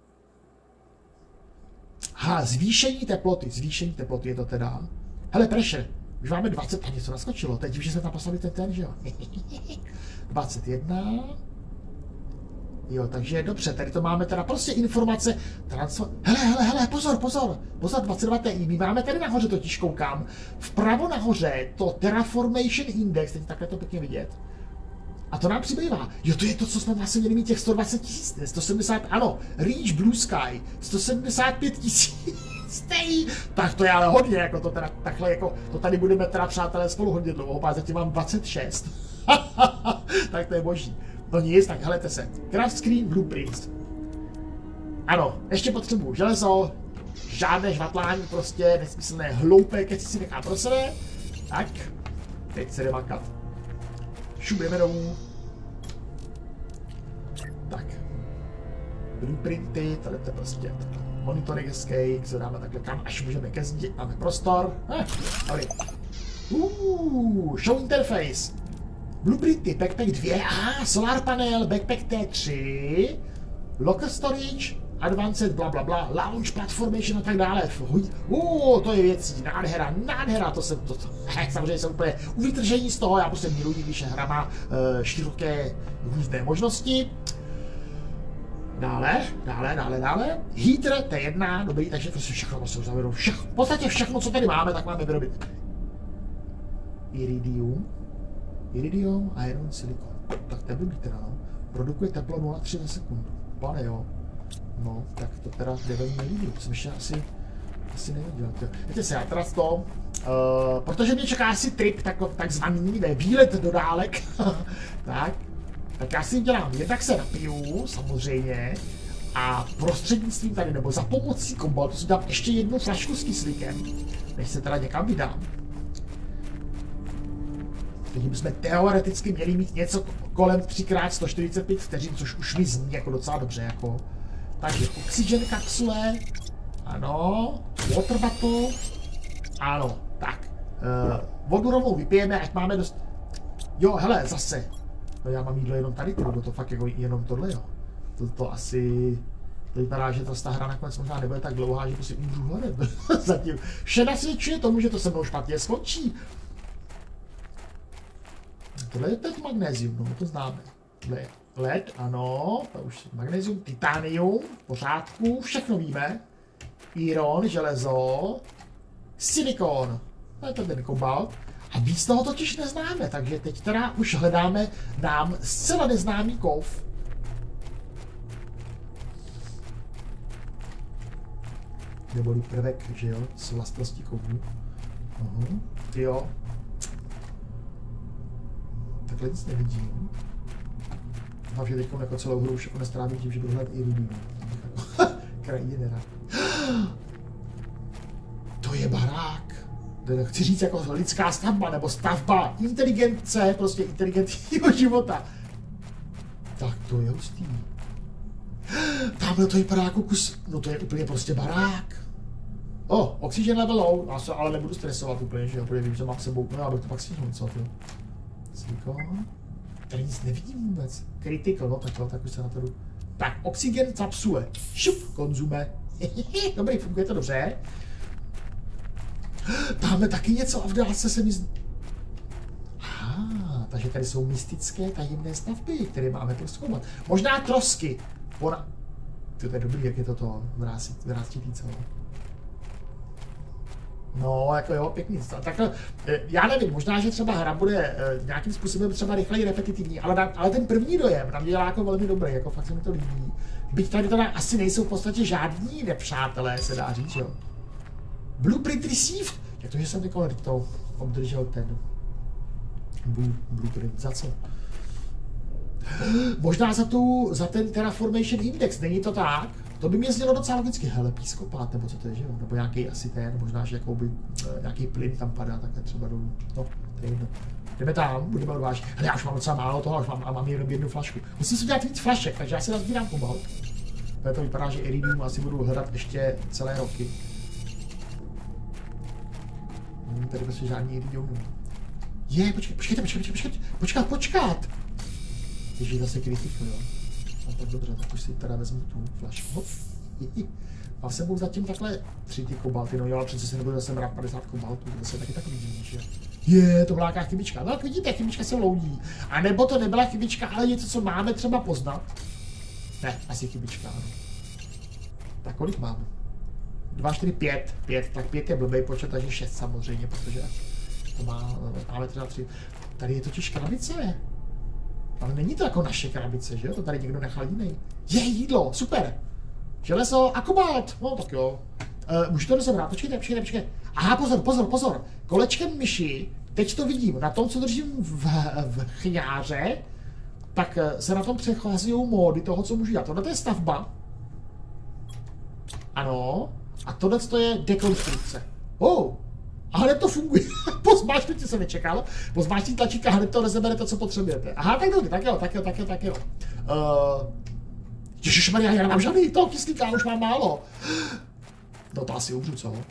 Ha, zvýšení teploty, zvýšení teploty je to teda. Hele, pressure, už máme dvacet, a něco naskočilo, teď už jsme tam poslali ten ten, že jo? dvacet jedna. Jo, takže dobře, tady to máme teda prostě informace, transfer... Hele, hele, hele, pozor, pozor, pozor, dvacet dva Ti, my máme tady nahoře, totiž koukám, vpravo nahoře to Terraformation Index, teď takhle to pěkně vidět. A to nám přibývá. Jo, to je to, co jsme vlastně měli mít těch sto dvacet tisíc, sto sedmdesát, ano, Reach Blue Sky, sto sedmdesát pět tisíc, tak to je ale hodně, jako to teda takhle, jako, to tady budeme teda přátelé spolu hodně dlouho, a zatím mám dvacet šest. Tak to je boží. No nic, tak helejte se. Craft screen blueprints. Ano, ještě potřebuju železo, žádné žvatlání, prostě nesmyslné hloupé, keď si nechá pro sebe. Tak, teď se jde makat. Šubujeme domů. Tak. Blueprinty, tady to je prostě monitoring escape, co dáme takhle kam, až můžeme ke zdi, máme prostor. Eh, dobrý. Uuu, show interface. Blueprinty, backpack dva, aha, solar panel, backpack T tři, local storage, advanced, bla bla bla, launch platformation a tak dále. Uuu, to je věcí, nádhera, nádhera, to jsem, to, to, samozřejmě jsem úplně u vytržení z toho, já prostě miluji, když hra má uh, široké různé možnosti. Dále, dále, dále, dále, heater T jedna, dobrý, takže prostě všechno prostě zavědou, všechno, v podstatě všechno, co tady máme, tak máme vyrobit. Iridium. Iridium, iron, silikon. Tak to je blbý teda, no. Produkuje teplo nula celá tři za sekundu. Pane jo. No, tak to teda jde velmi líbí. To jsem ještě asi, asi nevěděl. Víte se, já teda to, uh, protože mě čeká asi trip, tak, takzvaný, ne, výlet do dálek, tak, tak já si dělám, jednak se napiju, samozřejmě, a prostřednictvím tady, nebo za pomocí kobaltu si dám ještě jednu flašku s kyslíkem, než se teda někam vydám. Teď bychom teoreticky měli mít něco kolem tři krát sto čtyřicet pět vteřin, což už mi zní jako docela dobře, jako. Takže oxygen kapsule, ano, water bottle, ano, tak. Uh, vodu rovnou vypijeme, ať máme dost... Jo, hele, zase. No já mám jídlo jenom tady, nebo to fakt jako jenom tohle, jo. To, to asi... To vypadá, že ta hra nakonec možná nebude tak dlouhá, že prostě umřu hladem. Zatím vše nasvědčuje tomu, že to se mnou špatně skončí. Tohle je teď magnézium, no to známe. Tohle je led, ano, to už magnézium, titanium, v pořádku, všechno víme. Iron, železo, silikon, to je ten kobalt. A víc toho totiž neznáme, takže teď teda už hledáme nám zcela neznámý kov. Neboli prvek, že jo, s vlastností kovů. Uhum. Ty jo. Takhle nic nevidím. Mám, že teď jako celou hru už jako nestrávím tím, že budu hledat iridium. Krajně nerad. To je barák. Chci říct jako lidská stavba, nebo stavba inteligence, prostě inteligentního života. Tak to je hustý. Tamhle to vypadá jako kus, no to je úplně prostě barák. O, oh, oxygen level low, já se ale nebudu stresovat úplně, že jo, protože vím, že mám s sebou, no já bych to pak stihnul, co ty. Silikon. Tady nic nevidím vůbec. Critical, no tak jo, tak už se na to jdu. Tak, oxygen capsule. Šup, konzume. Dobrý, funguje to dobře. Tamhle taky něco a v dálce se mi... Ah, takže tady jsou mystické tajemné stavby, které máme prozkoumat. Možná trosky. Ona... To je dobrý, jak je to to vrátitý, co? No, jako jo, pěkný. Tak, já nevím, možná, že třeba hra bude nějakým způsobem třeba rychleji repetitivní, ale, ale ten první dojem na mě dělá jako velmi dobrý, jako fakt se mi to líbí. Byť tady teda asi nejsou v podstatě žádní nepřátelé, se dá říct, jo. Blueprint received? Jak to, že jsem někoho to obdržel ten Blue, blueprint, za co? Možná za, tu, za ten Terraformation Index, není to tak? To by mě znělo docela logicky, hele, pískopát, nebo co to je, že jo? Nebo nějaký asi ten, možná, že jakoby, nějaký plyn tam padá, takhle třeba dolů. No, to je jedno. Jdeme tam, budeme odvážit. Hele, já už mám docela málo toho, už mám, a mám jenom jednu flašku. Musím si dělat víc flašek, takže já si nazbírám kobalt. To vypadá, že iridium asi budu hledat ještě celé roky. Hmm, tady prostě žádný iridium. Je, počkej, počkejte, počkejte, počkejte, počkat, počkat! Ježí, zase kritika, jo. No tak dobře, tak už si teda vezmu tu flašku. Hop. Mám sebou zatím takhle tři ty kobalty, no jo, ale přece si nebudu zase brát padesát kobaltů, to se taky takový divný, že? Je, to byla nějaká chybička. No, jak vidíte, chybička se loudí. A nebo to nebyla chybička, ale něco, co máme třeba poznat. Ne, asi chybička, ano. Tak kolik máme? dva, čtyři, pět. pět, tak pět je blbej počet, takže šest samozřejmě, protože to má, máme třeba tři. Tady je totiž krabice. Ale není to jako naše krabice, že jo? To tady někdo nechal jiný. Je, jídlo, super. Železo a kobalt. No tak jo. Uh, můžu to rozebrat, počkejte, počkejte, počkejte. Aha, pozor, pozor, pozor. Kolečkem myši, teď to vidím, na tom, co držím v, v chňáře, tak se na tom přechází módy toho, co můžu dělat. Tohle to je stavba. Ano. A tohle to je dekonstrukce. Oh. A hned to funguje. Po zmáčknutí jsem nečekal. Po zmáčknutí tlačítka hned to rozebere to, co potřebujete. Aha, tak dobře, tak jo, tak jo, tak jo, tak jo. Uh, Ježišmarja, já nemám žádný toho kyslíka, už mám málo. No to asi umřu, co?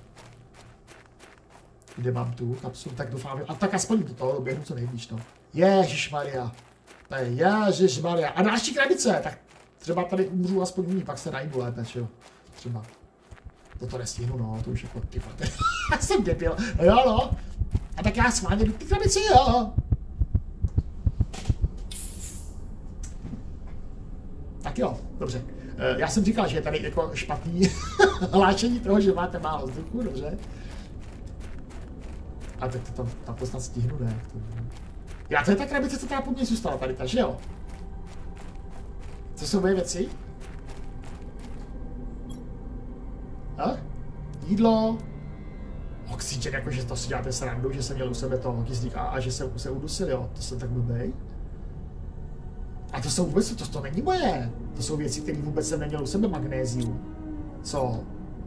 Kde mám tu kapsulu, tak doufám, a tak aspoň do toho doběhnu co nejblíž, no. Ježišmarja. Ježišmarja. A další krabice, tak třeba tady umřu aspoň u ní, pak se najdu lépe, čo? Třeba. To to nestihnu, no, to už jako ty vole. Já jsem debil, no jo, no. A tak já schválně jdu ty krabici, jo. Tak jo, dobře. Já jsem říkal, že je tady jako špatný hlášení toho, že máte málo vzduchu, dobře. A tak to tam, tam to snad stihnu, ne? Já, to je ta krabice, co teda po mně zůstala tady, ta, že jo? Co jsou moje věci? A? Jídlo. Oxygen, jakože to si děláte srandu, že jsem měl u sebe toho kyslík a, a že se, se udusil, jo? To jsem tak blbej. A to jsou vůbec, to, to není moje. To jsou věci, které vůbec jsem neměl u sebe, magnézium. Co?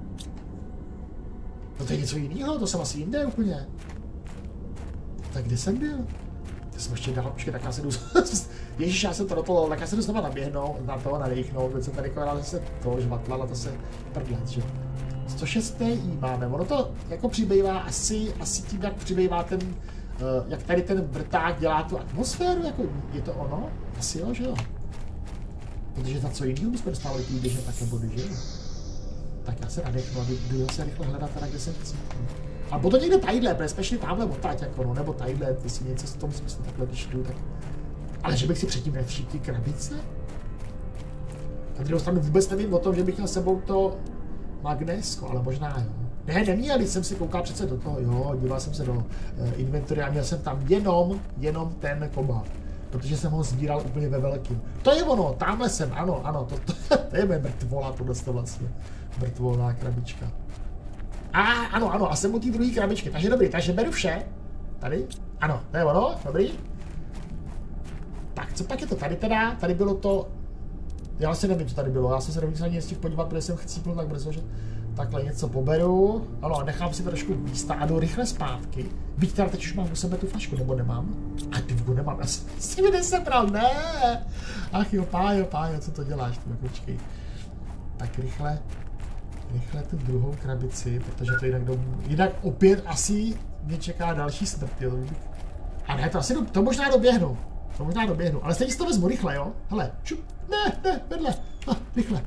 No to je něco jiného, to jsem asi jinde úplně. Tak kde jsem byl? To jsem ještě dál, počkej, tak já se jdu... Ježíš, já jsem to do toho, tak já se jdu znova naběhnout, na toho nadechnout, teď jsem tady koukal zase to žvatla, a to se prdlet, že? sto šest T I máme, ono to jako přibývá asi, asi tím, jak přibývá ten, uh, jak tady ten vrták dělá tu atmosféru, jako je to ono? Asi jo, že jo? Protože za co jiného bychom dostávali ty běžné také body, že jo? Tak já se nadechnu a jdu se rychle hledat teda, kde jsem chci. A to někde tadyhle, bezpečně tamhle odtať, jako no, nebo tadyhle, jestli něco v tom smyslu takhle, když jdu, tak... Ale že bych si předtím nevšiml ty krabice? Na druhou stranu vůbec nevím o tom, že bych měl s sebou to magnésko, ale možná jo. Ne, neměl, když jsem si koukal přece do toho, jo, díval jsem se do uh, inventory a měl jsem tam jenom, jenom ten kobalt. Protože jsem ho sbíral úplně ve velkým. To je ono, tamhle jsem, ano, ano, to, to, to je moje mrtvola, tohle to vlastně. Mrtvolná krabička. A ano, ano, a jsem u té druhé krabičky, takže dobrý, takže beru vše. Tady, ano, to je ono, dobrý. Tak, co pak je to tady teda? Tady bylo to... Já asi nevím, co tady bylo, já jsem se nevím ani nestihl podívat, protože jsem chcípl tak brzo, že takhle něco poberu. Ano, nechám si to trošku místa a jdu rychle zpátky. Byť teda teď už mám u sebe tu flašku, nebo nemám? A ty vůbec nemám, já jsem si mi nesebral, ne! Ach jo, pájo, pájo, co to děláš, ty počkej. Tak rychle, rychle tu druhou krabici, protože to jinak domů, jinak opět asi mě čeká další smrt, jo. A ne, to asi, do, to možná doběhnu. To možná doběhnu, ale stejně si to vezmu rychle, jo? Hele, šup, ne, ne, vedle, ah, rychle.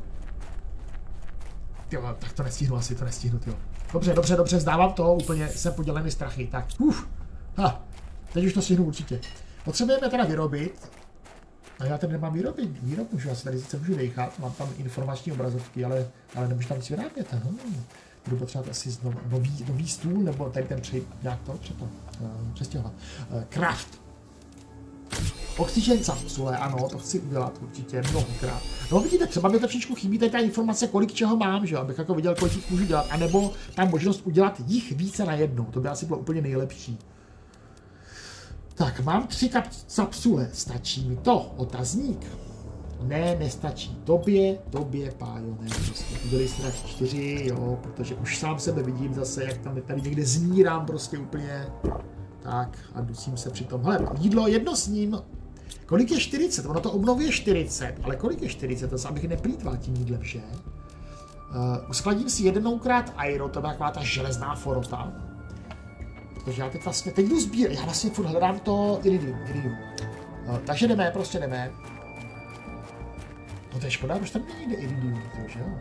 Tyjo, tak to nestihnu asi, to nestihnu, tyjo. Dobře, dobře, dobře, zdávám to, úplně jsem podělený strachy, tak, uf, ha, teď už to stihnu určitě. Potřebujeme teda vyrobit, a já tady nemám vyrobit, výrob můžu, asi tady sice můžu nechat, mám tam informační obrazovky, ale, ale nemůžu tam nic vyrábět, hmm. Budu potřebovat asi nový, nový stůl, nebo tady ten přejít, nějak to, přeto, uh, přestěhovat. Uh, craft. Oxygen kapsule, ano, to chci udělat určitě mnohokrát. No vidíte, třeba mi trošičku chybí tady ta informace, kolik čeho mám, že abych jako viděl, kolik jich můžu dělat, anebo ta možnost udělat jich více na jednou, to by asi bylo úplně nejlepší. Tak, mám tři kapsule, stačí mi to, otazník. Ne, nestačí, tobě, tobě, pájo, ne, prostě, byli jste tak čtyři, jo, protože už sám sebe vidím zase, jak tam tady někde zmírám prostě úplně. Tak a dusím se při tom. Hele, jídlo jedno s ním. Kolik je čtyřicet? Ono to obnovuje čtyřicet, ale kolik je čtyřicet? To se abych neplýtval tím jídlem, že? Uh, uskladím si jednoukrát aero, to je taková ta železná forota. Protože já teď vlastně, teď jdu sbírat, já vlastně furt hledám to iridium, iridium. Uh, takže jdeme, prostě jdeme. No to je škoda, protože tam není jde iridium, že jo?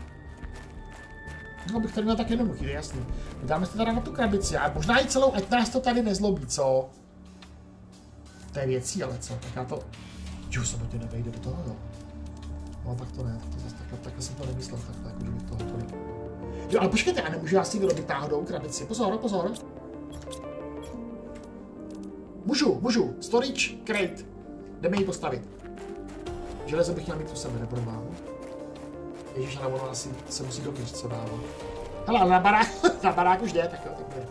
No bych tady měl tak jednoduchý, je jasný. Dáme se teda na tu krabici, a možná i celou, ať nás to tady nezlobí, co? To je věcí, ale co? Tak já to... Čuhu se to nevejde do toho, jo? No tak to ne, tak to zase takhle, takhle jsem to nemyslel, takhle, jako že bych toho tolik... Jo, ale počkejte, já nemůžu asi vyrobit náhodou krabici, pozor, pozor. Můžu, můžu, storage crate, jdeme ji postavit. Železo bych měl mít u sebe, nebudu málo. Ježiš, ale ono asi se musí dokyřit, co dává. Hele, ale na barák, na barák už jde, tak jo, tak jde.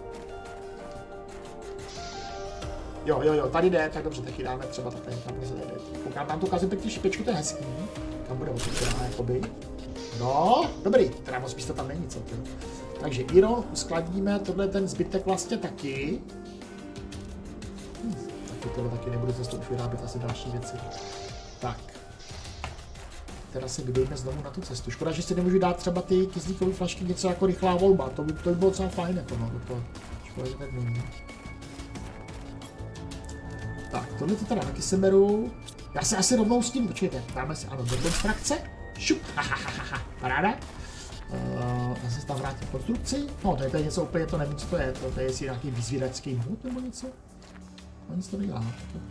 Jo, jo, jo, tady jde, tak dobře, tak ji dáme třeba takhle, tam se jde. Koukám, tam tu ukazím pěkně šipečku, to je hezký. Tam bude otevřená, jakoby. No, dobrý, teda moc místa tam není, co ty. Takže Iron uskladíme, tohle ten zbytek vlastně taky. Hm, taky tohle taky nebudu zase už vyrábět asi další věci. Tak. Teda se vydejme znovu na tu cestu. Škoda, že si nemůžu dát třeba ty kyslíkové flašky něco jako rychlá volba. To by, to by bylo docela fajn, jako no. To, škoda, že tak není. Tak, tohle to teda taky se beru. Já se asi rovnou s tím, počkejte, dáme si, ano, do konstrukce. Šup, hahaha, paráda. Uh, zase tam vrátím konstrukci. No, to je, to je něco úplně, to nevím, co to je. To, to je jestli nějaký vyzvědačský hůd nebo něco. No, nic to nedělá. Tak,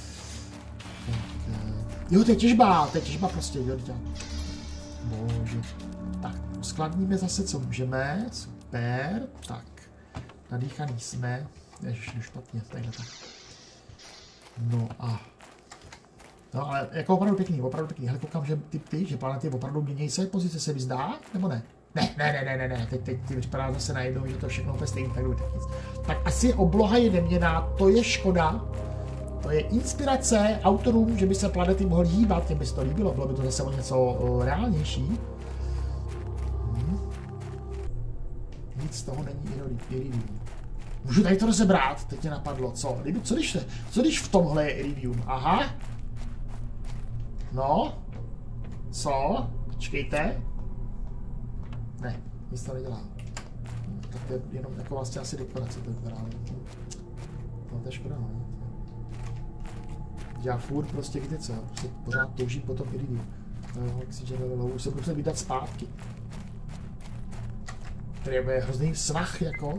uh, jo, to je těžba, to je těžba prostě, jo, dělám. Bože. Tak, uskladníme zase, co můžeme. Super, tak. Nadýchaný jsme. Ježiš, jdu špatně, tady tak. No a... No ale jako opravdu pěkný, opravdu pěkný. Hele, koukám, že ty, ty, že planety opravdu mění své pozice, se mi zdá, nebo ne? Ne, ne, ne, ne, ne, ne, teď, teď ty vypadá zase najednou, že to všechno úplně stejný, tak tak nic. Tak asi obloha je neměná, to je škoda. To je inspirace autorům, že by se planety mohly hýbat, těm by se to líbilo, bylo by to zase o něco o, reálnější. Hmm. Nic z toho není iridium. Můžu tady to rozebrat, teď mě napadlo, co? Co když, co když v tomhle je iridium? Aha. No. Co? Počkejte. Ne, nic to nedělá. Tak to je jenom jako vlastně asi dekorace, to vypadá. No to je škoda, no. Já furt prostě, víte co, prostě pořád toužím po tom iridium. No, oxygen level, už se budu muset vydat zpátky. Tady je hrozný svach, jako.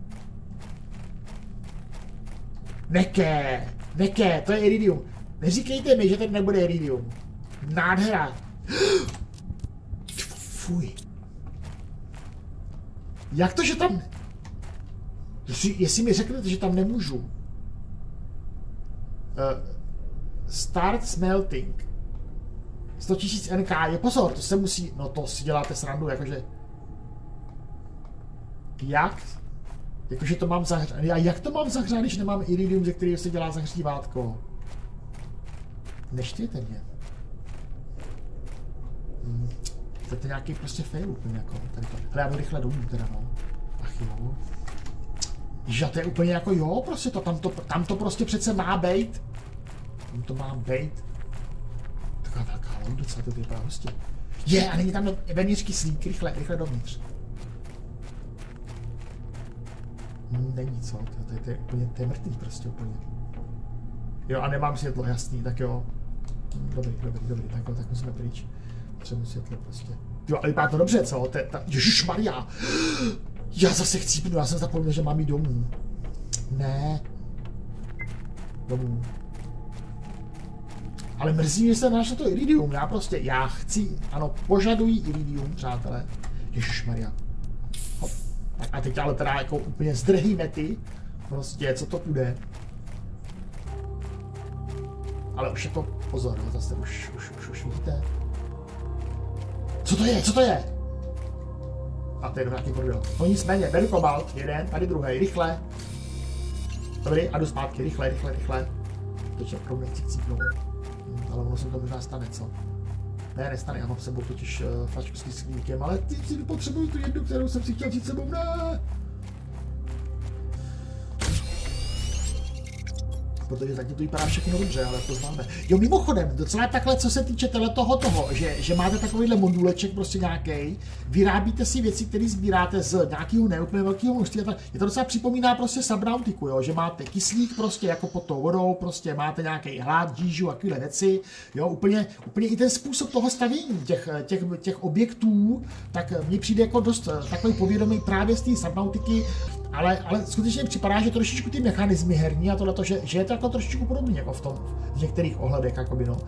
Neké, neké, to je iridium. Neříkejte mi, že tady nebude iridium. Nádhera. Fuj. Jak to, že tam... Jestli, jestli mi řeknete, že tam nemůžu. Uh, start smelting. sto tisíc N K, je pozor, to se musí... No to si děláte srandu, jakože... Jak? Jakože to mám zahřát. Já jak to mám zahřát, když nemám iridium, ze kterého se dělá zahřívátko? Neštějte mě. Hmm. To je nějaký prostě fail úplně jako. Tady to. Hele, já jdu rychle domů teda no. Ach jo. Že to je úplně jako jo, prostě to tam to, tam to prostě přece má bejt. Tam to má bejt. Taková velká loď docela to vypadá prostě. Je, a není tam vevnitř kyslík, rychle, rychle dovnitř. Hmm, není co, to, to, to je úplně, to je mrtvý prostě úplně. Jo, a nemám světlo, jasný, tak jo. Dobrý, dobrý, dobrý, tak jo, tak musíme pryč. Potřebuji světlo prostě. Jo, ale vypadá to dobře, co? To je, ta, ježišmarja! Já zase chcípnu, já jsem zapomněl, že mám jít domů. Ne. Domů. Ale mrzí, že se našlo to iridium, já prostě, já chci, ano, požaduji iridium, přátelé. Ježišmarja. Hop. A teď ale teda jako úplně zdrhý mety, prostě, co to půjde. Ale už je to, pozor, no, zase už, už, už, už vidíte. Co to je, co to je? A to je nějaký bordel. No nicméně, beru kobalt, jeden, tady druhý, rychle. Dobrý, a jdu zpátky, rychle, rychle, rychle. Teď opravdu nechci cípnout. Hm, ale ono se to možná stane, co? Ne, nestane, já mám s sebou totiž uh, flašku s kyslíkem, ale ty si potřebuju tu jednu, kterou jsem si chtěl vzít sebou, ne! Protože zatím to vypadá všechno dobře, ale to známe. Jo, mimochodem, docela takhle, co se týče toho toho, že, že máte takovýhle moduleček prostě nějaký, vyrábíte si věci, které sbíráte z nějakého neúplně velkého množství. Je to docela připomíná prostě Subnautiku, jo, že máte kyslík prostě jako pod tou vodou, prostě máte nějaký hlad, žížu a takové věci, jo, úplně, úplně i ten způsob toho stavění těch, těch, těch objektů, tak mně přijde jako dost takový povědomý právě z té Subnautiky. Ale, ale skutečně připadá, že trošičku ty mechanismy herní a tohleto, že, že je to jako trošičku podobně jako v tom, v některých ohledech, jakoby no.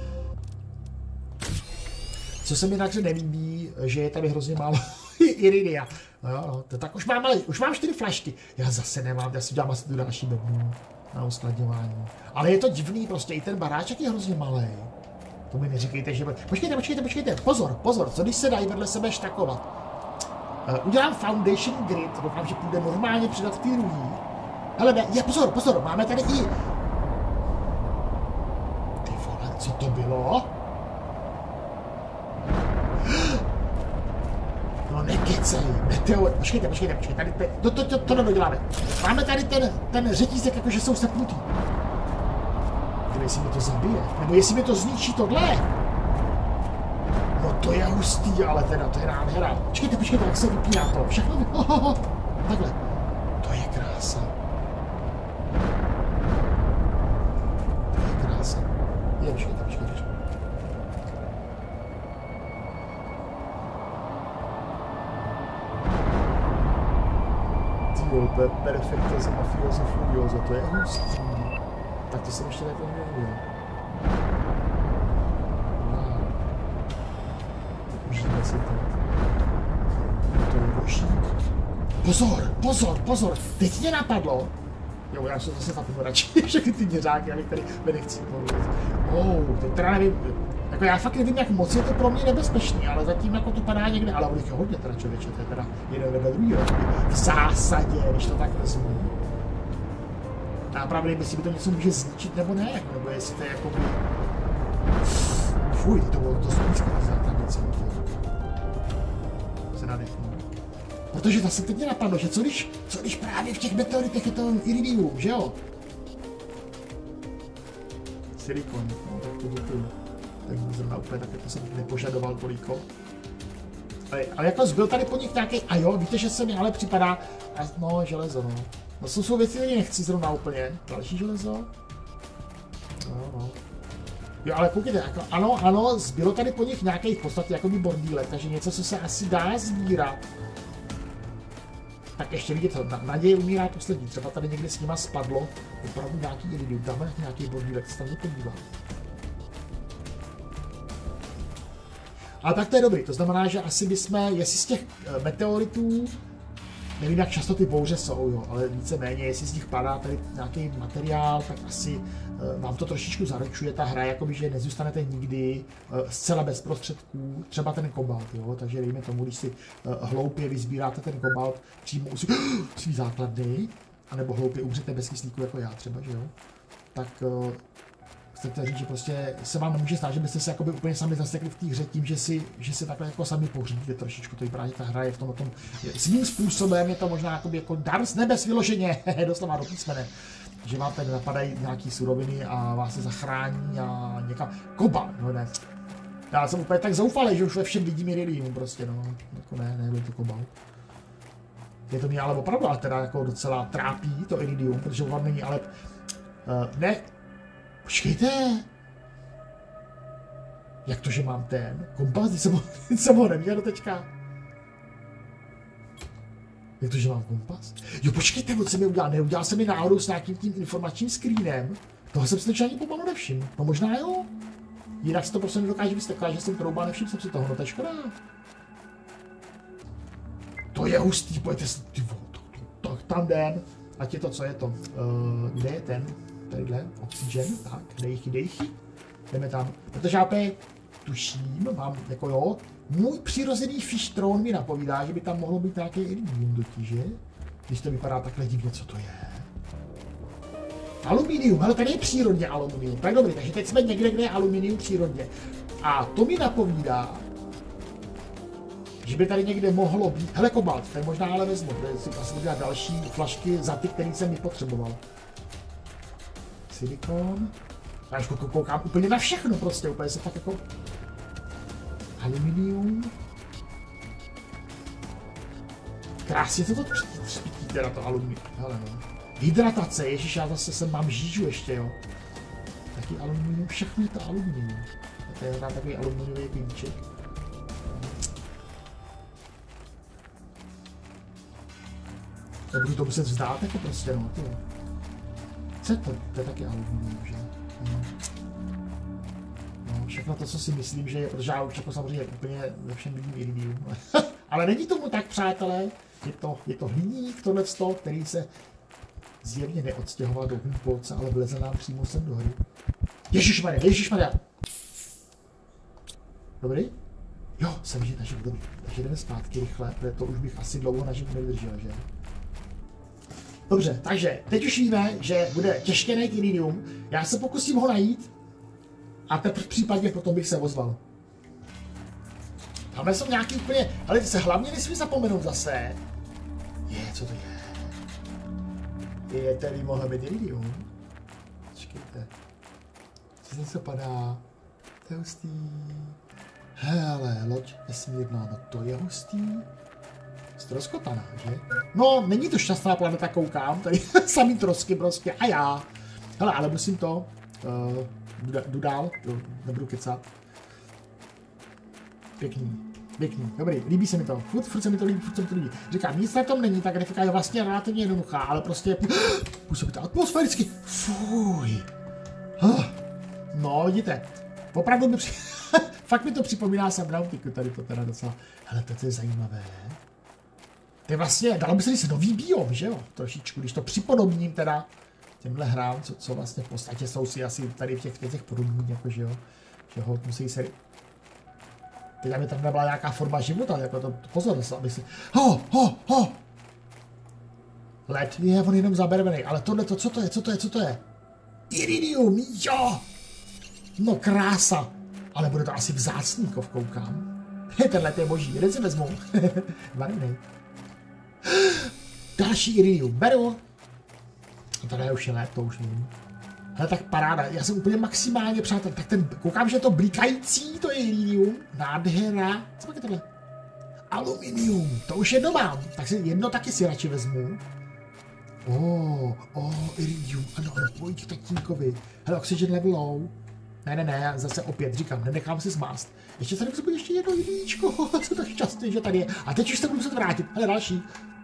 Co se mi takže nelíbí, že je tady hrozně málo iridia. No jo, no, to, tak už mám, ale, už mám čtyři flašky. Já zase nemám, já si dělám asi tu další bednu na uskladňování. Ale je to divný, prostě i ten baráček je hrozně malý. To mi neříkejte, že... Počkejte, počkejte, počkejte, pozor, pozor, co když se dají vedle sebe štakovat? Uh, udělám Foundation Grid, doufám, že půjde normálně přidat ty druhý. Hele, ne, je, pozor, pozor, máme tady i... Ty vole, co to bylo? No nekecej, meteor, počkejte, počkejte, počkejte, tady, tady to, to, to, to nedoděláme. Máme tady ten, ten řetízek, jakože jsou sepnutý. Kdyby, jestli mi to zabije, nebo jestli mi to zničí tohle. No to je hustý, ale teda, to je nádhera. Počkejte, počkejte, jak se vypíná to. Všechno vy... Oh, oh, oh. Takhle. To je krása. To je krása. Je, počkejte, počkejte, počkejte. Tyjo, to je perfekto za mafioso furioso, to je hustý. Tak to jsem ještě takhle nevěděl. Užijeme si to. To je boží. Pozor, pozor, pozor, teď mě napadlo. Jo, já se zase zapnu radši všechny ty měřáky, abych tady nechci mluvit. Oh, to teda nevím, jako já fakt nevím, jak moc je to pro mě nebezpečný, ale zatím jako to padá někde, ale on je hodně teda člověče, to je teda jeden vedle druhýho. V zásadě, když to tak vezmu. A právě nevím, jestli by to něco může zničit nebo ne, nebo jestli to je jako... Fuj, to bylo to spíčka tam něco. Se nadechnu. Protože zase teď mě napadlo, že co když, co když právě v těch meteoritech je to iridium, že jo? Silikon, no tak to děkuju. Tak zrovna úplně tak, jako jsem nepožadoval toliko. Ale, ale jako zbyl tady po nich nějaký, a jo, víte, že se mi ale připadá, a, no železo, no. No jsou, jsou věci, které nechci zrovna úplně. Další železo. No, no. Jo, ale koukejte, jako, ano, ano, zbylo tady po nich nějaký v podstatě jakoby bordílek, takže něco, co se asi dá sbírat. Tak ještě vidět, na, naděje umírá poslední, třeba tady někde s nima spadlo opravdu nějaký iridium, dáme nějaký bordílek, se tam podívá. Ale tak to je dobrý, to znamená, že asi bychom, jestli z těch meteoritů, nevím, jak často ty bouře jsou, jo, ale víceméně, jestli z nich padá tady nějaký materiál, tak asi uh, vám to trošičku zaručuje ta hra, jakoby, že nezůstanete nikdy uh, zcela bez prostředků, třeba ten kobalt, jo, takže dejme tomu, když si uh, hloupě vyzbíráte ten kobalt přímo u svý základny, anebo hloupě umřete bez kyslíku, jako já třeba, že jo, tak uh, chcete říct, že prostě se vám nemůže stát, že byste se jakoby úplně sami zasekli v té hře tím, že si, že si takhle jako sami pohřídíte trošičku. To vypadá, že ta hra je v tom, tom svým způsobem, je to možná jakoby jako dar z nebes vyloženě, doslova do písmene. Že vám tady napadají nějaký suroviny a vás se zachrání a někam. Koba, no ne. Já jsem úplně tak zoufalý, že už ve všem vidím iridium prostě, no. Jako ne, nebyl to kobalt. Je to mě ale opravdu ale teda jako docela trápí to iridium, protože vám není ale... Uh, ne, počkejte. Jak to, že mám ten kompas, když jsem ho, jsem ho neměl do teďka? Jak to, že mám kompas? Jo, počkejte, co jsem mi udělal? Neudělal jsem mi náhodou s nějakým tím informačním screenem. Toho jsem si ani pomalu nevšiml. No možná jo. Jinak si to prostě nedokáže vysteklat, že jsem troubal, nevšiml jsem si toho, no to je škoda. To je hustý, pojďte si, ty vole, to, to, to, tam jdem. Ať je to, co je to. Uh, kde je ten? Tadyhle, oxygen, tak, dejchy, dejchy. Jdeme tam, protože já opět tuším, mám, jako jo, můj přirozený fishtron mi napovídá, že by tam mohlo být nějaký iridium dotíže. Když to vypadá takhle divně, co to je? Aluminium, ale tady je přírodně aluminium. Tak dobrý, takže teď jsme někde, kde je aluminium přírodně. A to mi napovídá, že by tady někde mohlo být, hele kobalt, ten možná ale vezmu, protože si asi udělat další flašky za ty, které jsem mi potřeboval. Silikon. Já už koukám úplně na všechno prostě, úplně se tak jako... Aluminium. Krásně to to třpítí teda to aluminium. Hele no. Hydratace, ježiš, já zase sem mám žížu ještě, jo. Taky aluminium, všechno je to aluminium. To je tam takový aluminiový klíček. To budu to muset vzdát jako prostě, no, to. Co to? To je taky aluminium, že? No. No, všechno to, co si myslím, že je, protože já už jako samozřejmě úplně ve všem vidím iridium. Ale není tomu tak, přátelé, je to, je to hliník, tohleto, který se zjevně neodstěhoval do Humpolce, ale vleze nám přímo sem do hry. Ježišmarja, ježišmarja! Dobrý? Jo, jsem žít naživu, dobrý. Takže jdeme zpátky rychle, protože to už bych asi dlouho naživu nevydržel, že? Dobře, takže teď už víme, že bude těžké najít iridium. Já se pokusím ho najít a teprve případně potom bych se ozval. Tamhle jsou nějaký úplně, ale ty se hlavně nesmí zapomenout zase. Je, co to je? Je, tady mohlo být iridium. Počkejte. Co se něco padá? To je hustý. Hele, loď vesmírná, no to je hustý. Ztroskotaná, že? No, není to šťastná planeta, koukám, tady samý trosky prostě, a já. Hele, ale musím to, uh, jdu, jdu dál, jdu, nebudu kecat. Pěkný, pěkný, dobrý, líbí se mi to, furt, furt se mi to líbí, furt se mi to líbí. Říkám, nic na tom není, ta grafika je vlastně relativně jednoduchá, ale prostě působí to atmosféricky, fuj. Huh. No, vidíte, opravdu mi při... fakt mi to připomíná Subnautiku, tady to teda docela, hele, to je zajímavé. To je vlastně, dalo by se říct nový biom, že jo, trošičku, když to připodobním teda těmhle hrám, co, co vlastně v podstatě jsou si asi tady v těch, v těch podobných, jako že jo, že ho musí se... Teď aby tam nebyla nějaká forma života, jako to, pozor, aby si... Ho, ho, ho! Led, je on jenom zabarvený, ale tohle to, co to je, co to je, co to je? Iridium, jo! No krása, ale bude to asi vzácný, kov, koukám. Tenhle je boží, jeden si vezmu. Varný. Další iridium, beru. A tady je už let, to už nevím. Ale tak paráda, já jsem úplně maximálně přátel. Tak ten, koukám, že je to blikající, to je iridium. Nádhera. Co pak je tohle? Aluminium, to už jedno mám. Tak si jedno taky si radši vezmu. Oh, oh, iridium, ano, ano, pojď k tatínkovi. Hele, oxygen level low. Ne, ne, ne, zase opět říkám, nenechám si zmást. Ještě tady musím být ještě jedno jdíčko, co tak šťastný, že tady je. A teď už se budu muset vrátit, hele, další.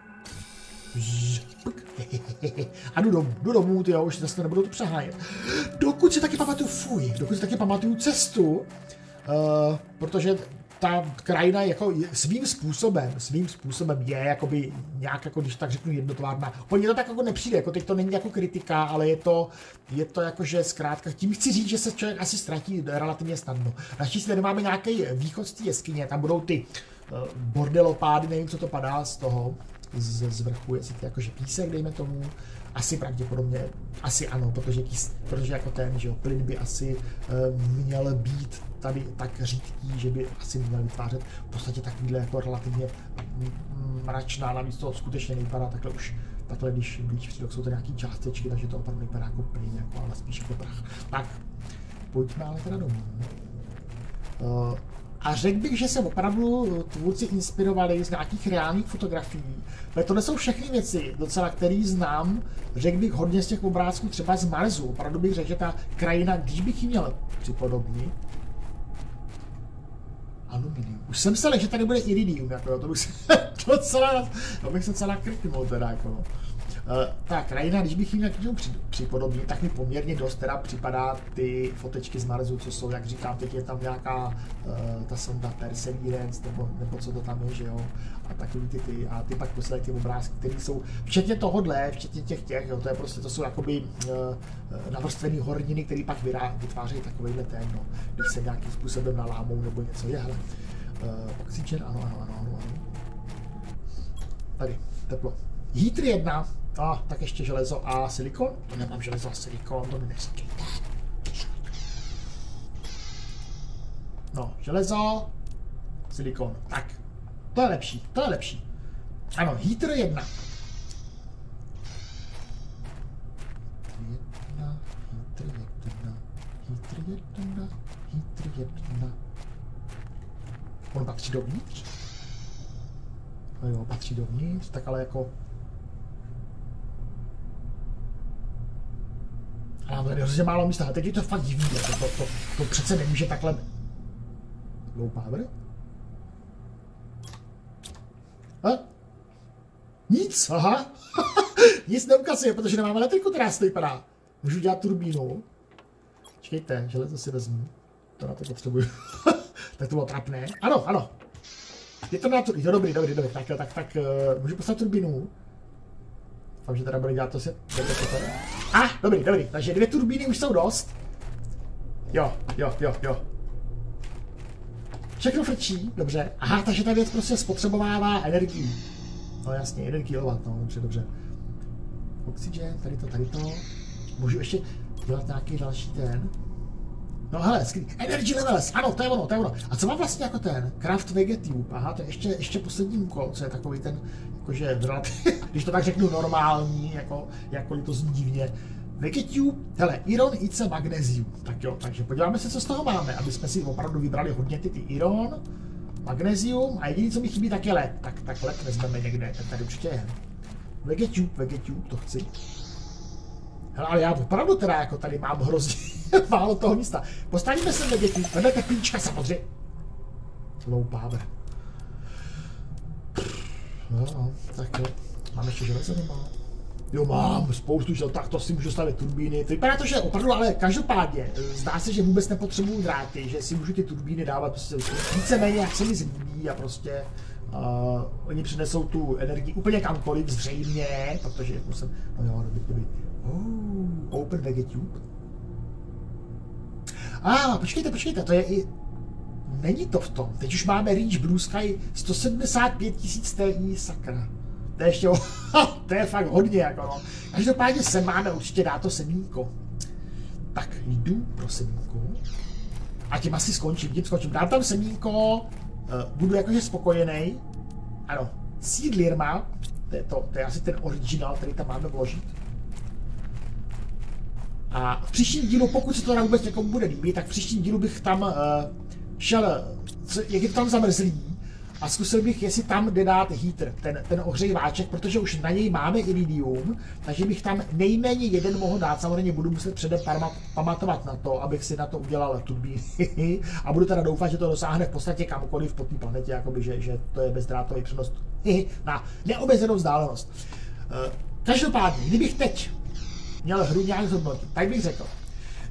A jdu domů, jdu domů, tyjo, už zase nebudu to přehánět. Dokud si taky pamatuju, fuj, dokud si taky pamatuju cestu, uh, protože ta krajina jako svým způsobem, svým způsobem je jakoby nějak, jako když tak řeknu, jednotvárná. Oni to tak jako nepřijde, jako teď to není jako kritika, ale je to, je to jako, že zkrátka, tím chci říct, že se člověk asi ztratí relativně snadno. Naštěstí tady máme nějaký východ z té jeskyně, tam budou ty uh, bordelopády, nevím, co to padá z toho, z, z vrchu, jestli to jakože písek, dejme tomu. Asi pravděpodobně, asi ano, protože, protože jako ten, že jo, plyn by asi uh, měl být tady tak řídký, že by asi měl vytvářet v podstatě takovýhle jako relativně mračná, navíc to skutečně nevypadá takhle už, takhle když blíž přidok jsou to nějaký částečky, takže to opravdu vypadá jako plyn, jako, ale spíš jako prach. Tak, pojďme ale teda domů. Uh, A řekl bych, že se opravdu tvůrci inspirovali z nějakých reálných fotografií. To jsou všechny věci, docela, které znám, řekl bych hodně z těch obrázků třeba z Marsu. Opravdu bych řekl, že ta krajina, když bych ji měl připodobnit, aluminium. Už jsem se lekl, že tady bude iridium, jako, to bych se docela, to bych se celá krknul teda, jako. Uh, ta krajina, když bych jim měl připodobnit, tak mi poměrně dost teda připadá ty fotečky z Marsu, co jsou, jak říkám, teď je tam nějaká uh, ta sonda Perseverance, nebo, nebo co to tam je, že jo, a takový ty ty, a ty pak poslední ty obrázky, které jsou, včetně tohodle, včetně těch těch, jo, to je prostě, to jsou jakoby uh, navrstvený horniny, které pak vyrá, vytvářejí takovýhle ten, no, když se nějakým způsobem nalámou nebo něco, je, hele, uh, oxygen, ano, ano, ano, ano, ano, tady, teplo. Heater jedna, a ah, tak ještě železo a silikon. To nemám železo a silikon, to mi neříkejte. No, železo, silikon. Tak, to je lepší, to je lepší. Ano, heater jedna. Jedna, heater jedna, heater jedna, heater jedna. On patří dovnitř? No jo, patří dovnitř, tak ale jako... A mám tady hrozně málo místa, teď je to fakt divný, to, to, to, to přece nemůže takhle... Low power? A? Nic, aha. Nic neukazuje, protože nemáme elektriku, která se to vypadá. Můžu dělat turbínu. Čekejte, železo si vezmu. To na to potřebuju. Tak to bylo trapné. Ano, ano. Je to na turbínu, dobrý, dobrý, dobrý. Tak, tak, tak, uh, můžu postavit turbínu. Doufám, že teda bude dělat to se... A, ah, dobrý, dobrý, takže dvě turbíny už jsou dost. Jo, jo, jo, jo. Všechno frčí, dobře. Aha, takže ta věc prostě spotřebovává energii. No jasně, jeden kilowatt, no, dobře, dobře. Oxygen, tady to, tady to. Můžu ještě dělat nějaký další ten. No hele, skvělý. Energy levels, ano, to je ono, to je ono. A co má vlastně jako ten Craft Vegetube? Aha, to je ještě, ještě poslední úkol, co je takový ten, jakože, když to tak řeknu normální, jako, jakkoliv to zní divně. Vegetube, hele, iron, ice, magnesium. Tak jo, takže podíváme se, co z toho máme, aby jsme si opravdu vybrali hodně ty, ty iron, magnesium a jediný, co mi chybí, tak je led. Tak, tak led vezmeme někde, ten tady určitě je. Vegetube, Vegetube, to chci. Hele, ale já opravdu teda jako tady mám hrozně málo toho místa. Postavíme se Vegetube, vedle teplíčka samozřejmě. Low power. No, no, tak jo. Mám ještě železo, nemám? Jo, mám spoustu žel, tak to si můžu stavit turbíny. To vypadá to, že opravdu, ale každopádně, zdá se, že vůbec nepotřebuju dráty, že si můžu ty turbíny dávat prostě víceméně, jak se mi zlíbí a prostě uh, oni přinesou tu energii úplně kamkoliv, zřejmě, protože jak musím, no jo, dobrý, dobrý. Oh, open Vegetube. A ah, počkejte, počkejte, to je i... Není to v tom, teď už máme Reach Blue Sky sto sedmdesát pět tisíc T I, sakra. To je ještě, to je fakt hodně, jako no. Každopádně sem máme určitě dát to semínko. Tak jdu pro semínko. A tím asi skončím, tím skončím. Dám tam semínko, uh, budu jakože spokojený. Ano, Seedlirma, to je, to, to je asi ten originál, který tam máme vložit. A v příštím dílu, pokud se to vůbec někomu bude líbit, tak v příštím dílu bych tam uh, šel, co, jak je to tam zamrzlý, a zkusil bych, jestli tam jde dát heater, ten, ten ohřejváček, protože už na něj máme iridium, takže bych tam nejméně jeden mohl dát, samozřejmě budu muset předem pamatovat na to, abych si na to udělal turbíny a budu teda doufat, že to dosáhne v podstatě kamkoliv po té planetě, jakoby, že, že to je bezdrátový přenos na neomezenou vzdálenost. Každopádně, kdybych teď měl hru nějak zhodnotit, tak bych řekl,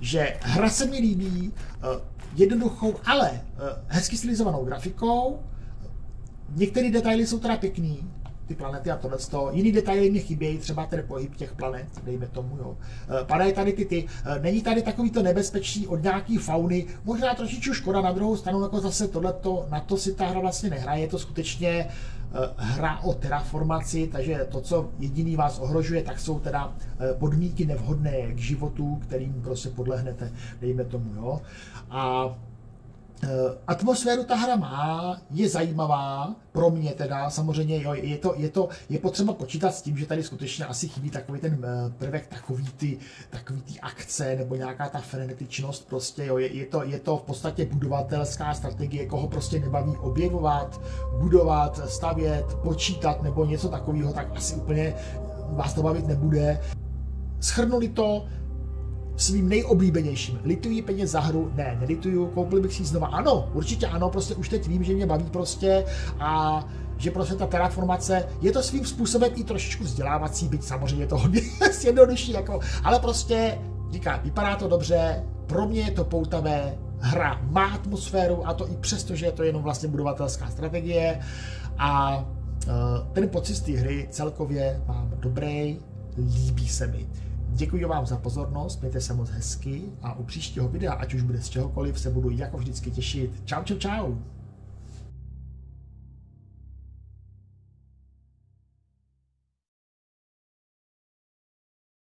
že hra se mi líbí jednoduchou, ale hezky stylizovanou grafikou. Některé detaily jsou teda pěkný, ty planety a tohleto. Jiný detaily mě chybějí, třeba ten pohyb těch planet, dejme tomu, jo. Padají tady ty ty, není tady takový to nebezpečí od nějaký fauny, možná trošičku škoda, na druhou stranu jako zase tohleto, na to si ta hra vlastně nehraje, je to skutečně hra o terraformaci, takže to, co jediný vás ohrožuje, tak jsou teda podmínky nevhodné k životu, kterým prostě podlehnete, dejme tomu, jo. A atmosféru ta hra má, je zajímavá, pro mě teda, samozřejmě, jo, je, to, je, to, je potřeba počítat s tím, že tady skutečně asi chybí takový ten prvek, takový ty, takový ty akce, nebo nějaká ta frenetičnost, prostě, jo, je, je, to, je to v podstatě budovatelská strategie, koho prostě nebaví objevovat, budovat, stavět, počítat, nebo něco takového, tak asi úplně vás to bavit nebude. Shrnuli to svým nejoblíbenějším. Lituji peněz za hru? Ne, nelituju, koupil bych si ji znova. Ano, určitě ano, prostě už teď vím, že mě baví prostě a že prostě ta terraformace je to svým způsobem i trošičku vzdělávací, byť samozřejmě je to hodně jednodušší, jako, ale prostě říká, vypadá to dobře, pro mě je to poutavé, hra má atmosféru a to i přesto, že je to jenom vlastně budovatelská strategie a uh, ten pocit z té hry celkově mám dobrý, líbí se mi. Děkuji vám za pozornost, mějte se moc hezky a u příštího videa, ať už bude z čehokoliv, se budu jako vždycky těšit. Čau, čau, čau!